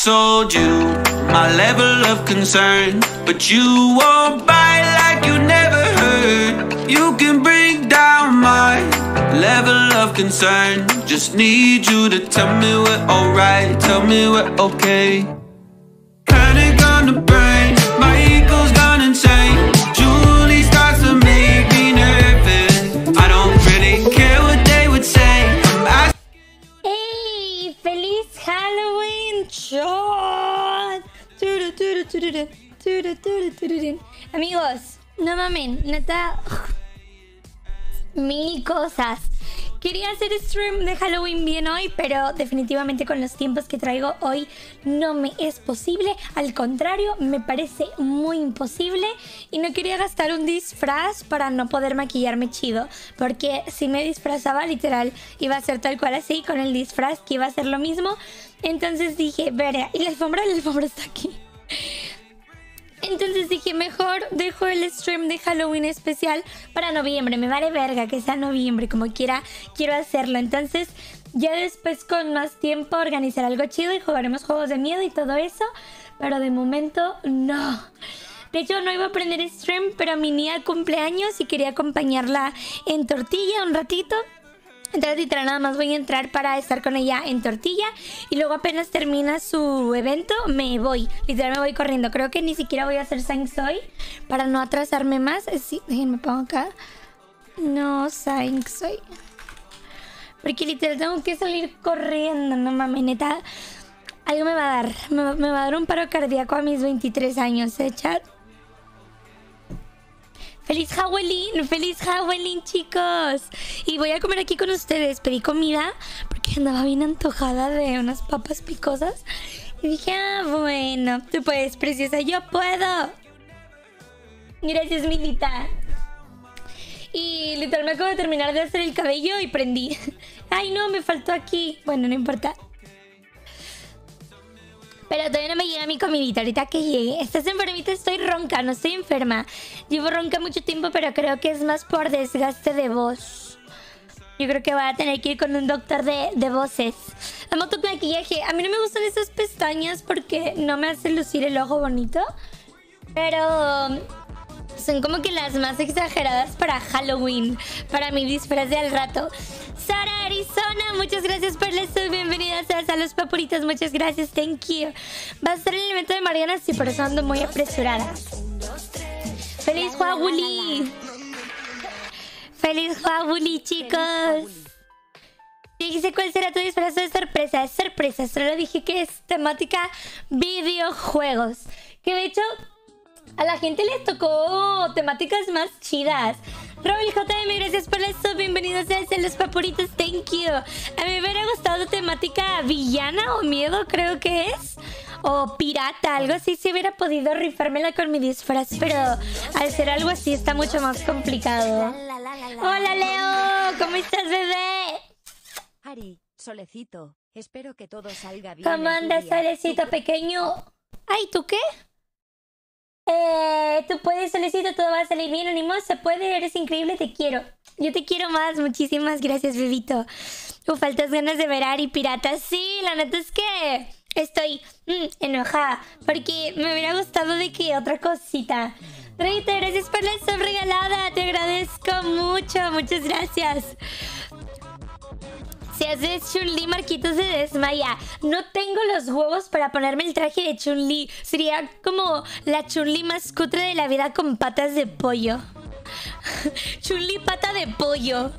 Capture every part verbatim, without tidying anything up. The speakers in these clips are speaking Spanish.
told you my level of concern, but you won't bite like you never heard. You can bring down my level of concern. Just need you to tell me we're alright, tell me we're okay. Panic on the brain, my ego's gone insane. Julie starts to make me nervous. I don't really care what they would say. I'm asking. ¡Hey! ¡Feliz Halloween! ¡Shot! Turu, turu, tururu, turu, turu, tururu. Amigos, no mamen, neta. Mil cosas. Quería hacer stream de Halloween bien hoy, pero definitivamente con los tiempos que traigo hoy no me es posible. Al contrario, me parece muy imposible y no quería gastar un disfraz para no poder maquillarme chido, porque si me disfrazaba literal iba a ser tal cual así con el disfraz, que iba a ser lo mismo. Entonces dije, verá, y la alfombra, la alfombra está aquí. Entonces dije, mejor dejo el stream de Halloween especial para noviembre. Me vale verga que sea noviembre, como quiera, quiero hacerlo. Entonces, ya después con más tiempo organizar algo chido y jugaremos juegos de miedo y todo eso. Pero de momento, no. De hecho, no iba a prender stream, pero mi niña cumpleaños y quería acompañarla en tortilla un ratito. Entonces literal nada más voy a entrar para estar con ella en tortilla y luego apenas termina su evento me voy, literal me voy corriendo. Creo que ni siquiera voy a hacer Saints hoy para no atrasarme más. Sí, déjenme pongo acá. No Saints hoy, porque literal tengo que salir corriendo. No mames, neta, algo me va a dar, me, me va a dar un paro cardíaco a mis veintitrés años, ¿eh, chat? ¡Feliz Halloween! ¡Feliz Halloween, chicos! Y voy a comer aquí con ustedes. Pedí comida porque andaba bien antojada de unas papas picosas. Y dije, ah, bueno, tú puedes, preciosa, yo puedo. Gracias, Milita. Y literal me acabo de terminar de hacer el cabello y prendí. Ay, no, me faltó aquí. Bueno, no importa. Pero todavía no me llega mi comidita, ahorita que llegue. ¿Estás enfermita? Estoy ronca, no estoy enferma. Llevo ronca mucho tiempo, pero creo que es más por desgaste de voz. Yo creo que voy a tener que ir con un doctor de, de voces. Amo tu maquillaje. A mí no me gustan esas pestañas porque no me hacen lucir el ojo bonito. Pero son como que las más exageradas para Halloween. Para mi disfraz de al rato. Sara Arizona, muchas gracias por la sub. Bienvenidas a los papuritos, muchas gracias, thank you. Va a ser el evento de Mariana, sí, por eso ando muy apresurada. ¡Feliz Huawuli! ¡Feliz Huawuli, chicos! Dijiste cuál será tu disfraz de sorpresa. Es sorpresa, solo dije que es temática videojuegos. Que de hecho a la gente les tocó temáticas más chidas. Robin J M, gracias por la sub. Bienvenidos a los papuritos, thank you. A mí me hubiera gustado temática villana o miedo, creo que es. O pirata, algo así. Si hubiera podido rifármela con mi disfraz, pero al ser algo así está mucho más complicado. Hola, Leo, ¿cómo estás, bebé? Ari, Solecito, espero que todo salga bien. ¿Cómo andas, Solecito pequeño? Ay, ¿tú qué? Eh, tú puedes, Solecito, todo va a salir bien, ánimo, se puede, eres increíble, te quiero. Yo te quiero más, muchísimas gracias, bebito. Uh, faltas ganas de ver a Ari Pirata. Sí, la neta es que estoy mm, enojada, porque me hubiera gustado de que otra cosita. Rita, gracias por la sub regalada, te agradezco mucho, muchas gracias. Si haces Chun-Li, Marquitos se desmaya. No tengo los huevos para ponerme el traje de Chun-Li. Sería como la Chun-Li más cutre de la vida con patas de pollo. Chun-Li pata de pollo.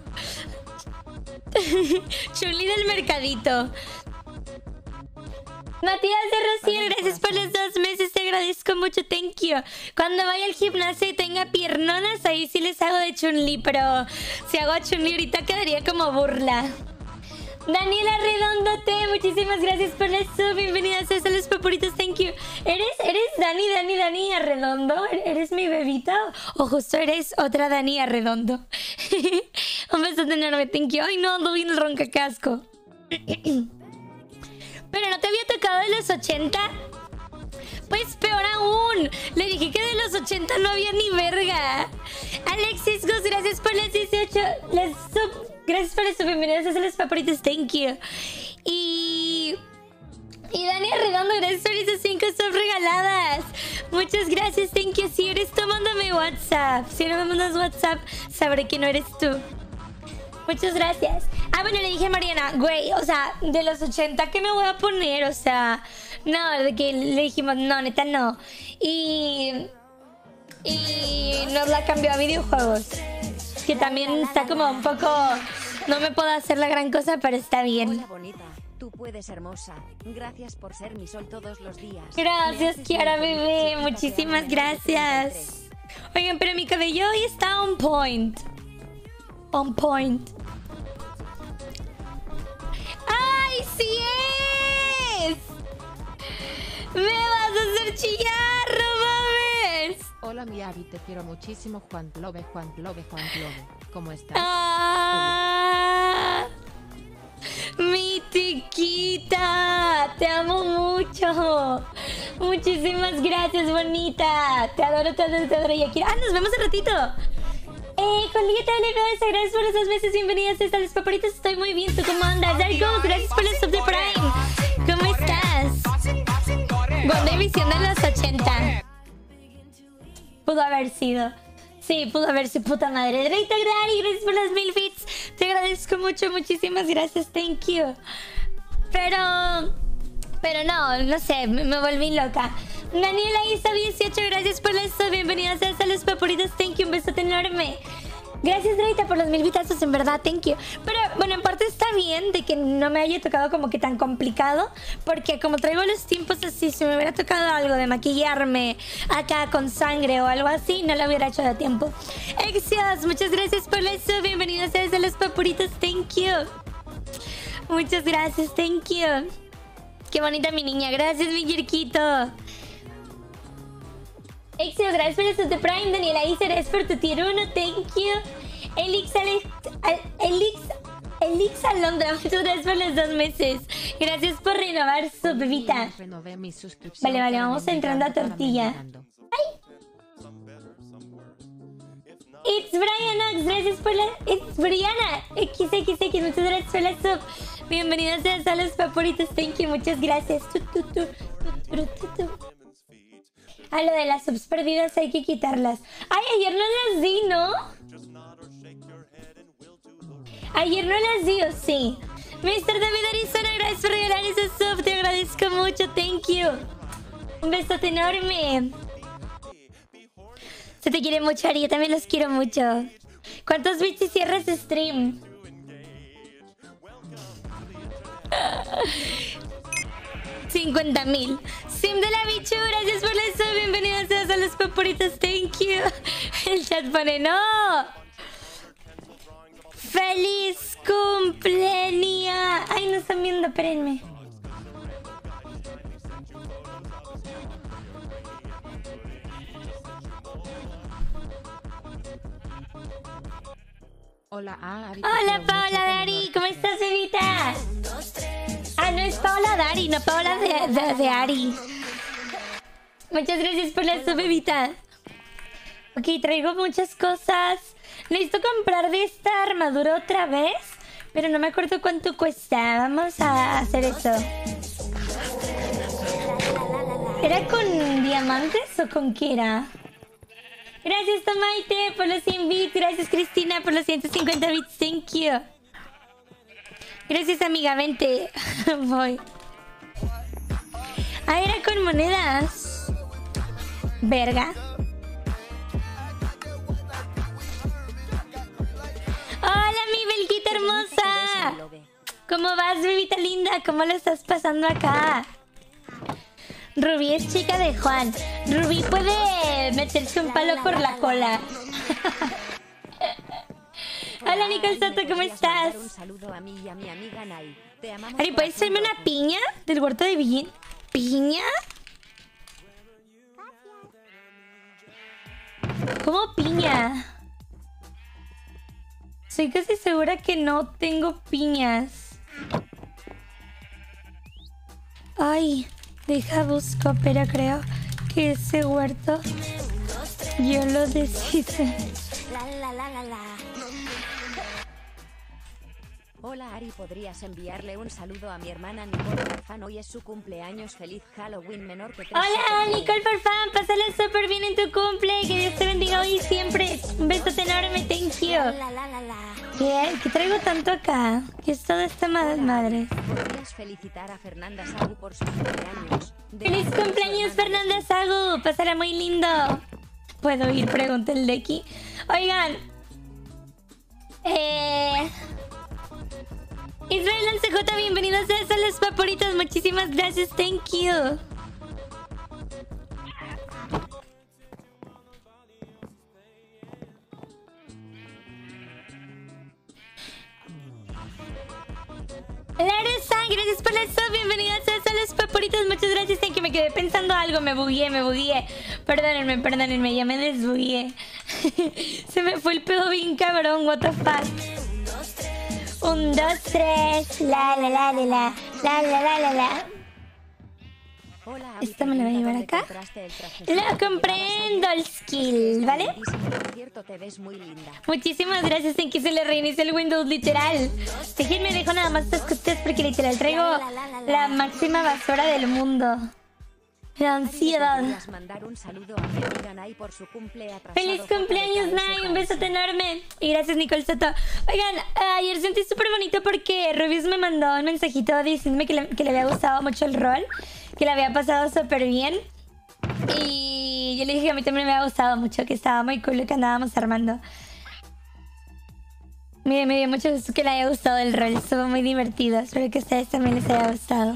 Chun-Li del mercadito. Matías de Rociel, gracias por los dos meses, te agradezco mucho, thank you. Cuando vaya al gimnasio y tenga piernonas, ahí sí les hago de Chun-Li, pero si hago a Chun-Li ahorita quedaría como burla. Daniela Redondote, muchísimas gracias por la sub. Bienvenidas a los papuritos, thank you. ¿Eres, eres Dani, Dani, Dani Arredondo? ¿Eres mi bebita? ¿O justo eres otra Dani Arredondo? Un besote enorme, thank you. Ay, no, ando bien ronca, casco. ¿Pero no te había tocado de los ochenta? Pues peor aún. Le dije que de los ochenta no había ni verga. Alexis Gus, gracias por las dieciocho. Les sub... Gracias por eso, bienvenidos a los papuritos, thank you. Y... Y Dani Redondo, gracias sub regaladas. Muchas gracias, thank you. Si eres tú, mándame WhatsApp. Si no me mandas WhatsApp, sabré que no eres tú. Muchas gracias. Ah, bueno, le dije a Mariana, güey, o sea, de los ochenta, ¿qué me voy a poner? O sea, no, de que le dijimos, no, neta, no. Y... Y nos la cambió a videojuegos. Que también está como un poco... No me puedo hacer la gran cosa, pero está bien. Hola, bonita. Tú puedes, hermosa. Gracias por ser mi sol todos los días. Gracias, Kiara, bebé. Muchísimas gracias. Oigan, pero mi cabello hoy está on point. On point. ¡Ay, sí es! ¡Me vas a hacer chillar, no mames! Hola, mi Ari, te quiero muchísimo. Juan Love, Juan Love, Juan Love. ¿Cómo estás? ¡Ah! Mi tiquita, te amo mucho. Muchísimas gracias, bonita. Te adoro, te adoro, te adoro. Y aquí... Ah, nos vemos un ratito. Eh, con Ligueta de Leve, gracias por esos meses. Bienvenidas a los paparitos. Estoy muy bien. ¿Tú cómo andas? There goes. Gracias por el sub de Prime. ¿Cómo estás? Buena visión de los ochenta. Pudo haber sido. Sí, pudo haber sido, puta madre. Reita Grari, gracias por las mil bits. Te agradezco mucho, muchísimas gracias. Thank you. Pero... Pero no, no sé, me, me volví loca. Daniela Isa dieciocho, gracias por eso. Bienvenidas a los papuritos. Thank you, un besote enorme. Gracias, Reita, por los mil bitazos, en verdad, thank you. Pero, bueno, en parte está bien de que no me haya tocado como que tan complicado. Porque como traigo los tiempos así, si me hubiera tocado algo de maquillarme acá con sangre o algo así, no lo hubiera hecho de tiempo. Exios, muchas gracias por eso. Bienvenidos a los papuritos, thank you. Muchas gracias, thank you. Qué bonita mi niña, gracias, mi Yerquito. Exios, gracias por eso de Prime. Daniela Isa, gracias por tu tier uno, thank you. Elix, Alex, Elix, Elix Alondra, muchas gracias por los dos meses. Gracias por renovar su bebita. Vale, vale, vamos entrando a tortilla. ¡Ay! It's Brian Ox, gracias por la... It's Brianna X X X, muchas gracias por la sub. Bienvenidos a los papuritos, thank you, muchas gracias. Tu, tu, tu, tu, tu, tu, tu. A lo de las subs perdidas hay que quitarlas. Ay, ayer no las di, ¿no? Ayer no las di, ¿o sí? mister David Arizona, gracias por regalar ese sub. Te agradezco mucho, thank you. Un besote enorme. Se te quiere mucho, Ari, yo también los quiero mucho. ¿Cuántos bits y cierras stream? cincuenta mil. Sim de la bichu, gracias por eso. Bienvenidos a los papuritos, thank you. El chat pone no. ¡Feliz cumpleaños! Ay, no están viendo, espérenme. Hola, Ari. Hola, Paola Dari, ¿cómo estás, bebita? Ah, no es Paola Dari, no Paola de, de, de Ari. Muchas gracias por la sub, bebita. Ok, traigo muchas cosas. Necesito comprar de esta armadura otra vez, pero no me acuerdo cuánto cuesta. Vamos a hacer eso. ¿Era con diamantes o con qué era? Gracias, Tomaite, por los cien bits. Gracias, Cristina, por los ciento cincuenta bits. Thank you. Gracias, amiga. Vente. Voy. Ah, era con monedas. Verga. Hola, mi Belguita hermosa. ¿Cómo vas, bebita linda? ¿Cómo lo estás pasando acá? Rubí es chica de Juan. Rubí puede meterse un palo por la cola. Hola, Nicole Soto, ¿cómo estás? Un saludo a mí y a mi amiga Nay. Te amamos. Ari, ¿puedes hacerme una piña del huerto de Villín? ¿Piña? ¿Cómo piña? Soy casi segura que no tengo piñas. Ay, deja busco, pero creo que ese huerto yo lo deshice. La, la, la, la, la. Hola Ari, ¿podrías enviarle un saludo a mi hermana Nicole Farfán? Hoy es su cumpleaños. Feliz Halloween menor que tres. Hola Nicole Farfán, pásala súper bien en tu cumple. Que Dios te bendiga hoy y siempre. Un besote enorme, thank you. La, la, la, la. ¿Qué? ¿Qué traigo tanto acá? ¿Qué es toda esta madre? madre? ¿Podrías felicitar a Fernanda Sagu por su cumpleaños? De ¡Feliz parte de su cumpleaños, hermana Fernanda Sagu! Pásala muy lindo. ¿Puedo ir? Pregunta el de aquí. Oigan. Eh... Israel L C J, bienvenidos a los Vaporitos. Muchísimas gracias, thank you. Laresa, gracias por eso. Bienvenidos a los Vaporitos. Muchas gracias, thank you. Me quedé pensando algo, me bugué, me bugué. Perdónenme, perdónenme, ya me desbugué. Se me fue el pedo bien cabrón, what the fuck. Un, dos, tres, la la la la la, la la la la la. Hola, Abby, ¿Esta me la voy a llevar ¿dónde acá? compraste el trajecito La que compré llevabas en ayer? Dollskill, ¿vale? Está lindísimo, por cierto, te ves muy linda. Muchísimas gracias, en que se le reinicie el Windows literal. Déjenme dejo nada más estas cosas porque literal traigo la máxima basura del mundo. La ansiedad. ¿Podrías mandar un saludo a mi amiga Nay por su cumple atrasado? ¡Feliz cumpleaños, Nay! Un besote enorme. Y gracias, Nicole Soto. Oigan, ayer sentí súper bonito porque Rubius me mandó un mensajito diciéndome que le, que le había gustado mucho el rol, que le había pasado súper bien. Y yo le dije que a mí también me había gustado mucho, que estaba muy cool lo que andábamos armando. Me, me dio mucho gusto que le haya gustado el rol, estuvo muy divertido. Espero que a ustedes también les haya gustado.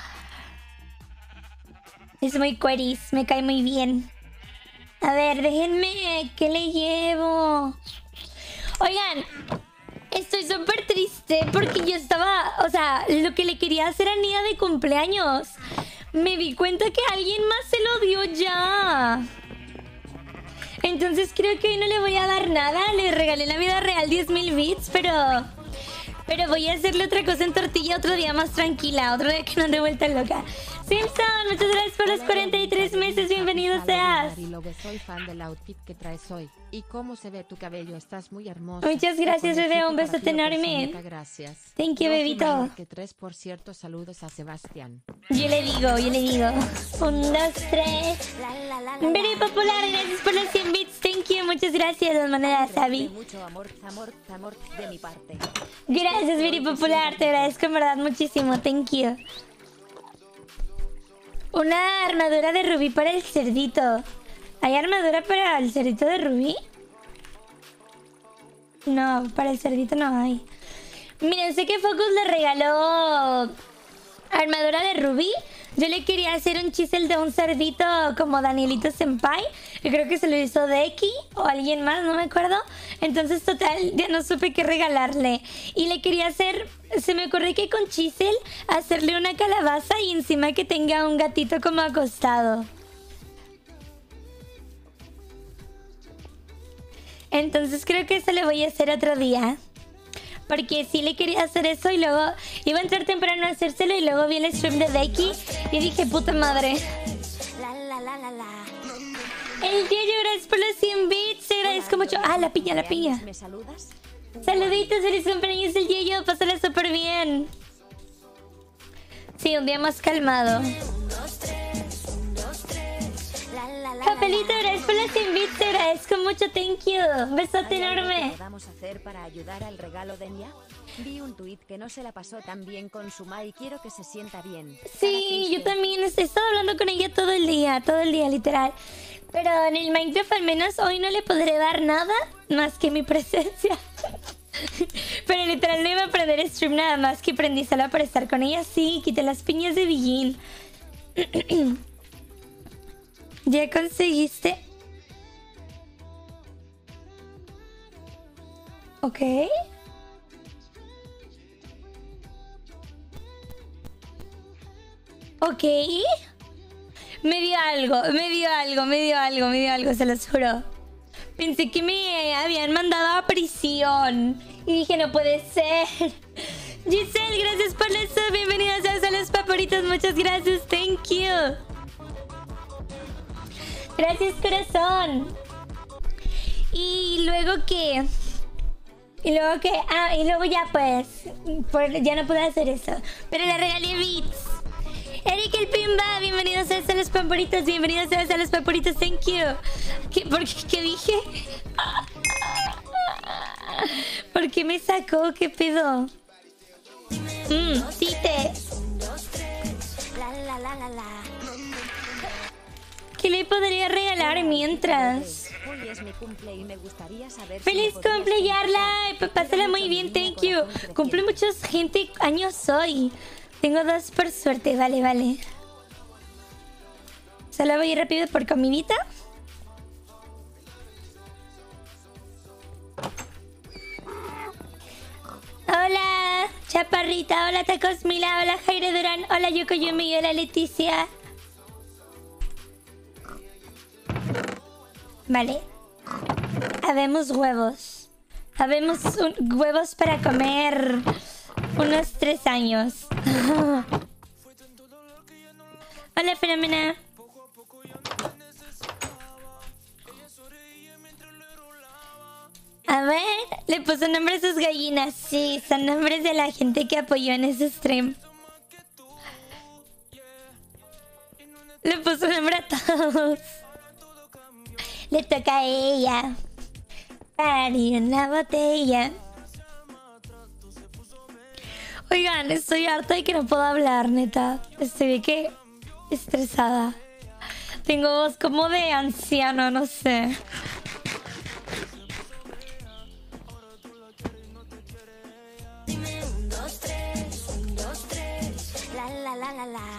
Es muy queris, me cae muy bien. A ver, déjenme, ¿qué le llevo? Oigan, estoy súper triste porque yo estaba, o sea, lo que le quería hacer a Nia de cumpleaños. Me di cuenta que alguien más se lo dio ya. Entonces creo que hoy no le voy a dar nada. Le regalé en la vida real diez mil bits, pero... Pero voy a hacerle otra cosa en tortilla otro día más tranquila. Otro día que no ande vuelta loca. Simpson, muchas gracias por los cuarenta y tres meses. Bienvenido seas. Soy fan del outfit que traes hoy. Y cómo se ve tu cabello, estás muy hermoso. Muchas gracias, bebé. Un besote enorme. Gracias. Thank you, bebito. Que tres, por cierto, saludos a Sebastián. Yo le digo, yo le digo. Un, dos, tres. Very popular, gracias por los cien bits. Thank you, muchas gracias. De maneras, Abby. Mucho amor, amor, amor de mi parte. Gracias, Very popular. Te agradezco en verdad muchísimo. Thank you. Una armadura de rubí para el cerdito. ¿Hay armadura para el cerdito de rubí? No, para el cerdito no hay. Miren, sé que Focus le regaló armadura de rubí. Yo le quería hacer un chisel de un cerdito como Danielito Senpai. Yo creo que se lo hizo Deki o alguien más, no me acuerdo. Entonces, total, ya no supe qué regalarle. Y le quería hacer... Se me ocurrió que con chisel hacerle una calabaza y encima que tenga un gatito como acostado. Entonces creo que eso le voy a hacer otro día. Porque sí le quería hacer eso y luego iba a entrar temprano a hacérselo y luego vi el stream de Deki y dije, puta madre. La, la, la, la, la. El Yeyo, gracias por los cien bits. Te agradezco mucho. Ah, la piña, la piña. ¿Me saludas? Saluditos, feliz cumpleaños el Yeyo. Pásala súper bien. Sí, un día más calmado. Capelito, gracias por los cien bits. Te agradezco mucho, thank you. Un besote enorme. ¿Qué podamos hacer para ayudar al regalo de Nia? Vi un tuit que no se la pasó tan bien con su ma y quiero que se sienta bien. Sí, yo también he estado hablando con ella todo el día, todo el día, literal. Pero en el Minecraft al menos hoy no le podré dar nada más que mi presencia. Pero literal no iba a perder stream nada más que prendí solo para estar con ella. Sí, quité las piñas de Billín. ¿Ya conseguiste? Ok. Ok. Me dio algo, me dio algo, me dio algo, me dio algo, se los juro. Pensé que me habían mandado a prisión. Y dije, no puede ser. Giselle, gracias por eso. Bienvenidas a los Vaporitos. Muchas gracias, thank you. Gracias, corazón. Y luego que... Y luego que... Ah, y luego ya pues... por- ya no pude hacer eso. Pero le regalé beats. Eric el Pimba, bienvenidos a los paporitos, bienvenidos a los paporitos, thank you. ¿Qué, por qué, ¿Qué dije? ¿Por qué me sacó? ¿Qué pedo? Mmm, Tite. La la la la la. ¿Qué le podría regalar mientras? Hoy es mi cumple y me gustaría saber si ¡Feliz me podrías cumple, Yarla! felicitar. Pásala muy Mucho bien, mi thank niña, you. corazón creciente. Cumple muchos gente años hoy. Tengo dos por suerte, vale, vale. Solo voy rápido por comidita. Hola, Chaparrita. Hola, Tacos Mila. Hola, Jaire Durán. Hola, Yoko Yumi. Hola, Leticia. Vale. Habemos huevos. Habemos un- huevos para comer unos tres años. Hola, Fenómena. A ver, le puso nombre a sus gallinas. Sí, son nombres de la gente que apoyó en ese stream. Le puso nombre a todos. Le toca a ella. Parir una botella. Oigan, estoy harta de que no puedo hablar, neta. Estoy de que estresada. Tengo voz como de anciano, no sé. La la la la la.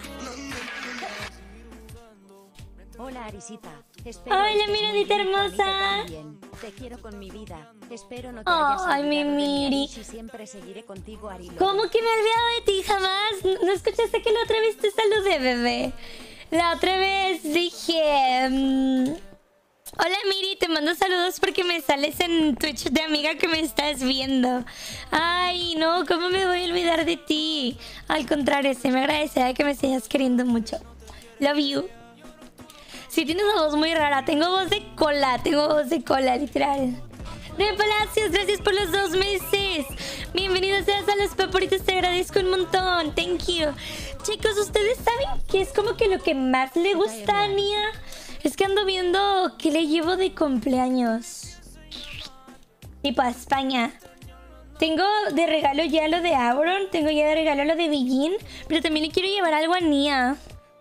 Hola Arisita. Espero Hola, estés muy Miradita bien, Juanito, hermosa. también. Te quiero con mi vida. Espero no te Ay, hayas olvidado mi de mí, Miri. Aris, y siempre seguiré contigo, Ari. ¿Cómo que me he olvidado de ti? Jamás. ¿No escuchaste que la otra vez te saludé, bebé? La otra vez dije... mm, hola, Miri, te mando saludos porque me sales en Twitch de amiga que me estás viendo. Ay, no, ¿cómo me voy a olvidar de ti? Al contrario, se me agradecería que me sigas queriendo mucho. Love you. Sí, tienes una voz muy rara. Tengo voz de cola, tengo voz de cola, literal. De Palacios, gracias por los dos meses. Bienvenidos seas a los paporitos, te agradezco un montón. Thank you. Chicos, ¿ustedes saben qué es como que lo que más le gusta a Nia? Es que ando viendo que le llevo de cumpleaños. Tipo a España. Tengo de regalo ya lo de Auron, tengo ya de regalo lo de Beijing, pero también le quiero llevar algo a Nia.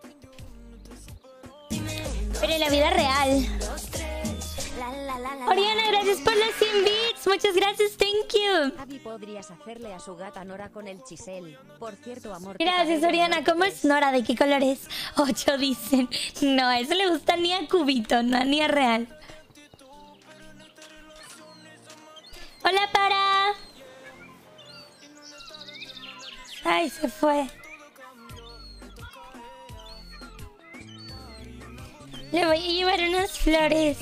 Pero en la vida real. La la la la. Oriana, gracias por los cien bits. Muchas gracias, thank you. Abby, podrías hacerle a su gata Nora con el chisel. Por cierto, amor. Gracias, Oriana. ¿Cómo es Nora? ¿De qué color es? Ocho dicen. No, a eso le gusta ni a Cubito, no ni a Real. Hola, para. Ay, se fue. Le voy a llevar unas flores.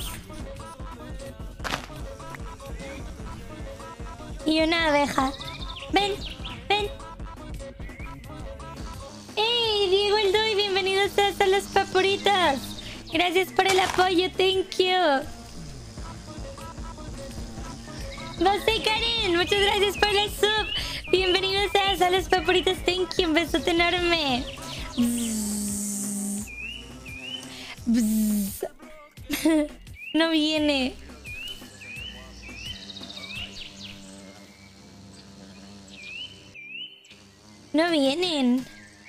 Y una abeja. Ven, ven. ¡Hey, Diego el Doy! Bienvenidos a los papuritos. Gracias por el apoyo, thank you. José Karen, muchas gracias por la sub. Bienvenidos a los papuritos, thank you. Un besote enorme. Bzz. Bzz. No viene. No vienen.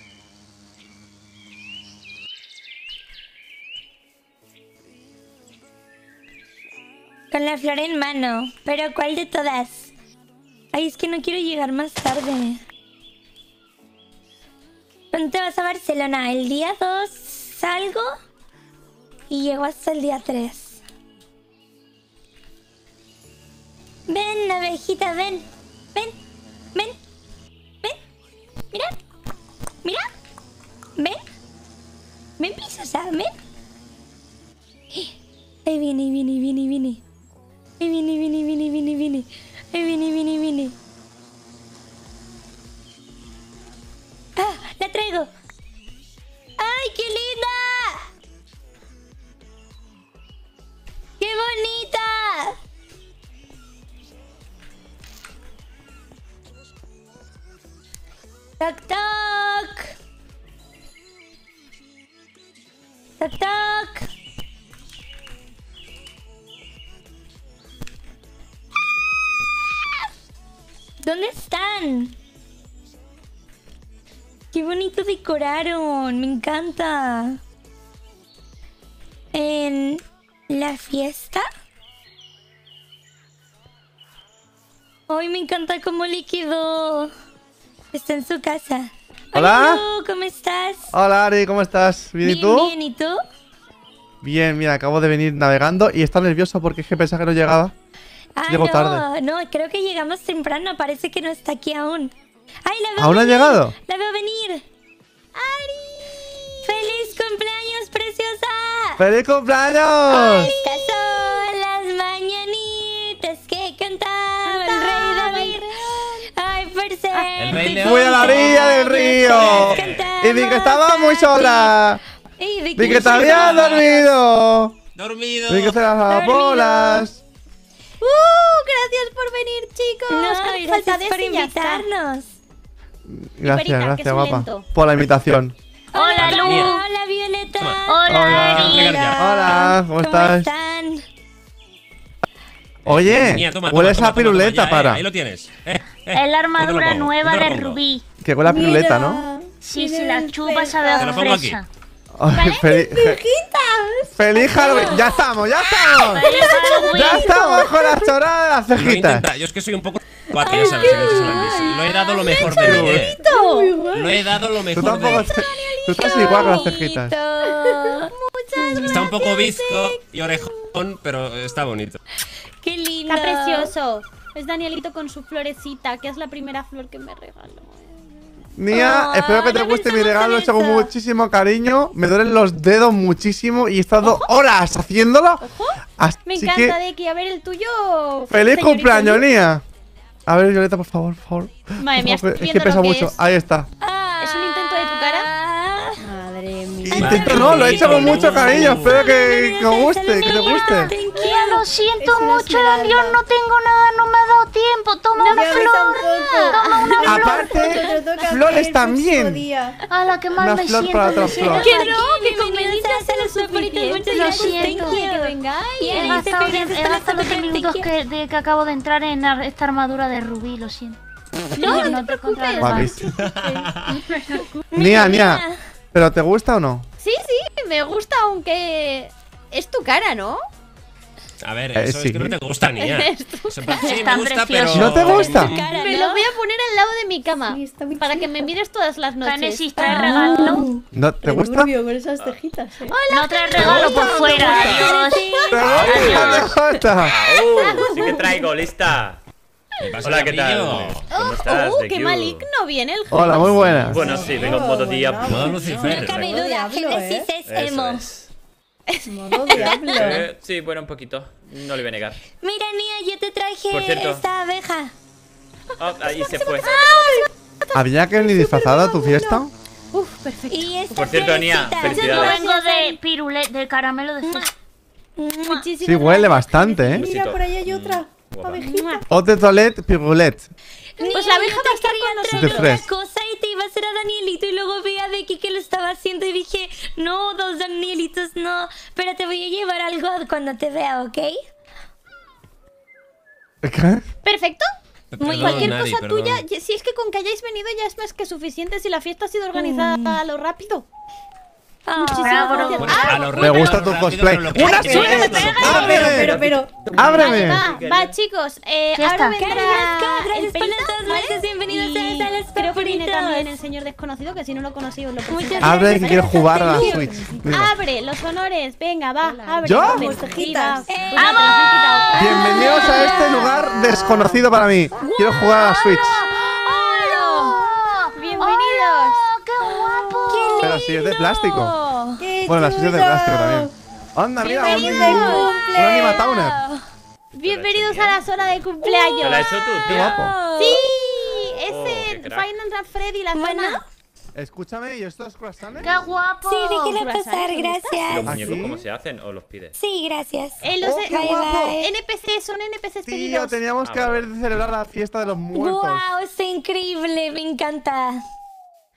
Con la flor en mano. Pero ¿cuál de todas? Ay, es que no quiero llegar más tarde. ¿Cuándo te vas a Barcelona? El día dos salgo y llego hasta el día tres. Ven, abejita, ven. Ven, ven, ven. Mira, mira. Ven. Ven, princesa, ven. Ahí viene, ahí viene, ahí viene, ahí viene. Ahí viene, ahí viene, ahí viene, ahí viene, ahí viene. Ahí viene, ahí viene, ahí viene. ¡Ah! ¡La traigo! ¡Ay, qué linda! ¡Qué bonita! Toc, toc. Toc, toc. ¿Dónde están? Qué bonito decoraron, me encanta. ¿En la fiesta? Hoy me encanta cómo le quedó. Está en su casa. Hola. Lu, ¿cómo estás? Hola Ari, ¿cómo estás? ¿Bien, y tú? Bien, ¿y tú? Bien, mira, acabo de venir navegando y estaba nervioso porque es que pensaba que no llegaba. Ah, Llego no, tarde. no, creo que llegamos temprano. Parece que no está aquí aún. ¡Ay, la veo ¿Aún no ha venir! llegado? ¡La veo venir! ¡Ari! ¡Feliz cumpleaños, preciosa! ¡Feliz cumpleaños! Estas son las mañanitas que cantaba el rey David. ¡Ay, por ser! El Rey León. Fui a la orilla del río y vi que estaba muy sola. Y vi Vi que te habías dormido. Dormido. Vi que te las Dormido. bolas. ¡Uh! Gracias por venir, chicos. No, Con falta gracias de por ese ya está. invitarnos. Gracias, Perica, que gracias, es un guapa. lento. Por la invitación. Hola, Lu. Mira. Hola, Violeta. Toma. Hola. Hola, ¿cómo estás? están? Oye, Mira, toma, toma, huele toma, esa toma, piruleta toma, ya, para. eh, ahí lo tienes. Eh, eh, Es la ¿dónde lo armadura pongo? nueva ¿Dónde de lo pongo? Rubí. Que huele a piruleta, ¿no? Sí, si la chupas sabe Te a lo pongo aquí. fresa. Ay, feliz, ¡Feliz Halloween! ¡Ya estamos, ya estamos! ¡Feliz Halloween! ¡Ya estamos con la chorada de las Lo he cejitas! intentado. Yo es que soy un poco cuatro, ya sabes, en el Lo he dado lo mejor de mí. eh. Lo he dado lo Tú mejor tampoco. de mí. te- Tú estás igual con las cejitas. Está un poco visco y orejón, pero está bonito. ¡Qué lindo! Está precioso. Es Danielito con su florecita, que es la primera flor que me regaló. Nia, Oh, espero que te no guste mi pensamos regalo, en hecho con eso. muchísimo cariño. Me duelen los dedos muchísimo y he estado horas haciéndolo. Así Me encanta, que, Deki. A ver, el tuyo. ¡feliz señorito cumpleaños, Lu. Nia! A ver, Violeta, por favor, por favor. Madre mía, Por favor, estoy es que viendo pesa lo que mucho. es. Ahí está. ¿Es un intento de tu cara? Ah. Madre mía. Intento no, lo he hecho con mucho cariño. Espero que, que os guste, que te guste. Thank you. Mira, lo siento Es una mucho, esmeralda. Dios, no tengo nada, no me ha dado tiempo. Toma una flor. Toma una flor. Aparte, flores también. ¡Hala, qué mal Una me flor siento! para otra me flor. siento ¡Que aquí. no! ¡Que conveniencias a los favoritos! Muchas Lo gracias. siento. Thank you. Que vengáis. Bien, He y gastado, te diez- pierdes he hasta gastado los diez minutos thank you. que, de que acabo de entrar en ar- esta armadura de Rubí, lo siento. No, Yo no te contra preocupes. el Vale. mal. Nia, Nia. ¿Pero te gusta o no? Sí, sí, me gusta, aunque. Es tu cara, ¿no? A ver, Eh, eso sí. es que no te gusta ni ya. Es tu Sí, me Tan gusta, pero. precioso. ¿No te gusta? Cara, Me ¿no? lo voy a poner al lado de mi cama. Sí, está muy para chulo. que me mires todas las noches. Canesis, trae regalo. ¿No te gusta? Rubio con esas cejitas, eh. No trae regalo por fuera, adiós. ¿Te gusta? ¿Te gusta? ¡Au! Sí que traigo, lista. ¿Qué pasa, Hola, ¿qué tal? Capillo? ¿Cómo estás? ¡Uh, The qué Cube? maligno viene el juego! Hola, muy buenas. Bueno, sí, vengo en modo día. Modo Lucifer. No cabe Modo duda, diablo, Génesis ¿eh? es emo. Eso es. Modo diablo. Eh, sí, bueno, un poquito. No le voy a negar. Mira, Nia, yo te traje Por cierto. esta abeja. Oh, ahí se fue. ¿Había que ni disfrazado a tu fiesta? Uf, perfecto. Y esta Por cierto, Nia, florecita. felicidades. Yo vengo de pirule, de caramelo de fresa. Muchísimas Sí, huele gracias. bastante, ¿eh? Mira, por ahí hay otra Guapa. abejita. Eau de toilette, piroulet. Nia, Pues la abeja yo te va a estar quería con traer De una fres. cosa y te iba a hacer a Danielito y luego vi a Becky que lo estaba haciendo y dije, no, dos Danielitos, no. Pero te voy a llevar algo cuando te vea, ¿ok? ¿Qué? Perfecto. Perdón, Cualquier Nari, cosa perdón. tuya, y- si es que con que hayáis venido ya es más que suficiente si la fiesta ha sido organizada a lo rápido. Muchísimas bravo. gracias. Bueno, ¡Ah! a lo Me rápido, gusta a lo tu rápido, cosplay. pero lo que ¡Una hay que Switch! ver es lo que- ¡Ábreme! Pero, pero. ¡Ábreme! Va, va, chicos. Eh, Ya ahora está. vendrá Gracias el por Perita, las dos ¿vale? meses, bienvenidos Y a los creo que viene favoritos. también el señor desconocido, que si no lo conocéis os lo presento. Muchas Abre gracias. que quiero jugar a la Thank you. Switch. Venga. Abre los honores, venga, va, abre. ¿Yo? abre. Como Sí, va. cejitas. Pues ya te los han quitado. Bienvenidos a este lugar desconocido para mí. Quiero jugar a la Switch. Bienvenidos. ¡Oh, qué guapo! Pero si es de plástico. ¡Qué Bueno, la Switch es de chulo! plástico también. Anda, mira, un, Bienvenido. un, un Anima Towner. Bienvenidos a la zona de cumpleaños. ¿Te la has hecho tú, Qué tío? guapo. Sí, Oh, ese qué crack. Final Fantasy Freddy, la Bueno. zona. Escúchame, ¿y estos croissants? ¡Qué guapo! Sí, déjela Croissant, pasar, ¿dónde está? ¿Los gracias. muñecos ¿Así? cómo se hacen o los pides? Sí, gracias. Eh, los Oh, eh, qué Bye, guapo. bye. N P C son N P Cs Tío, pedidos. teníamos que Ah, haber de celebrar la fiesta de los muertos. Wow, está increíble, me encanta.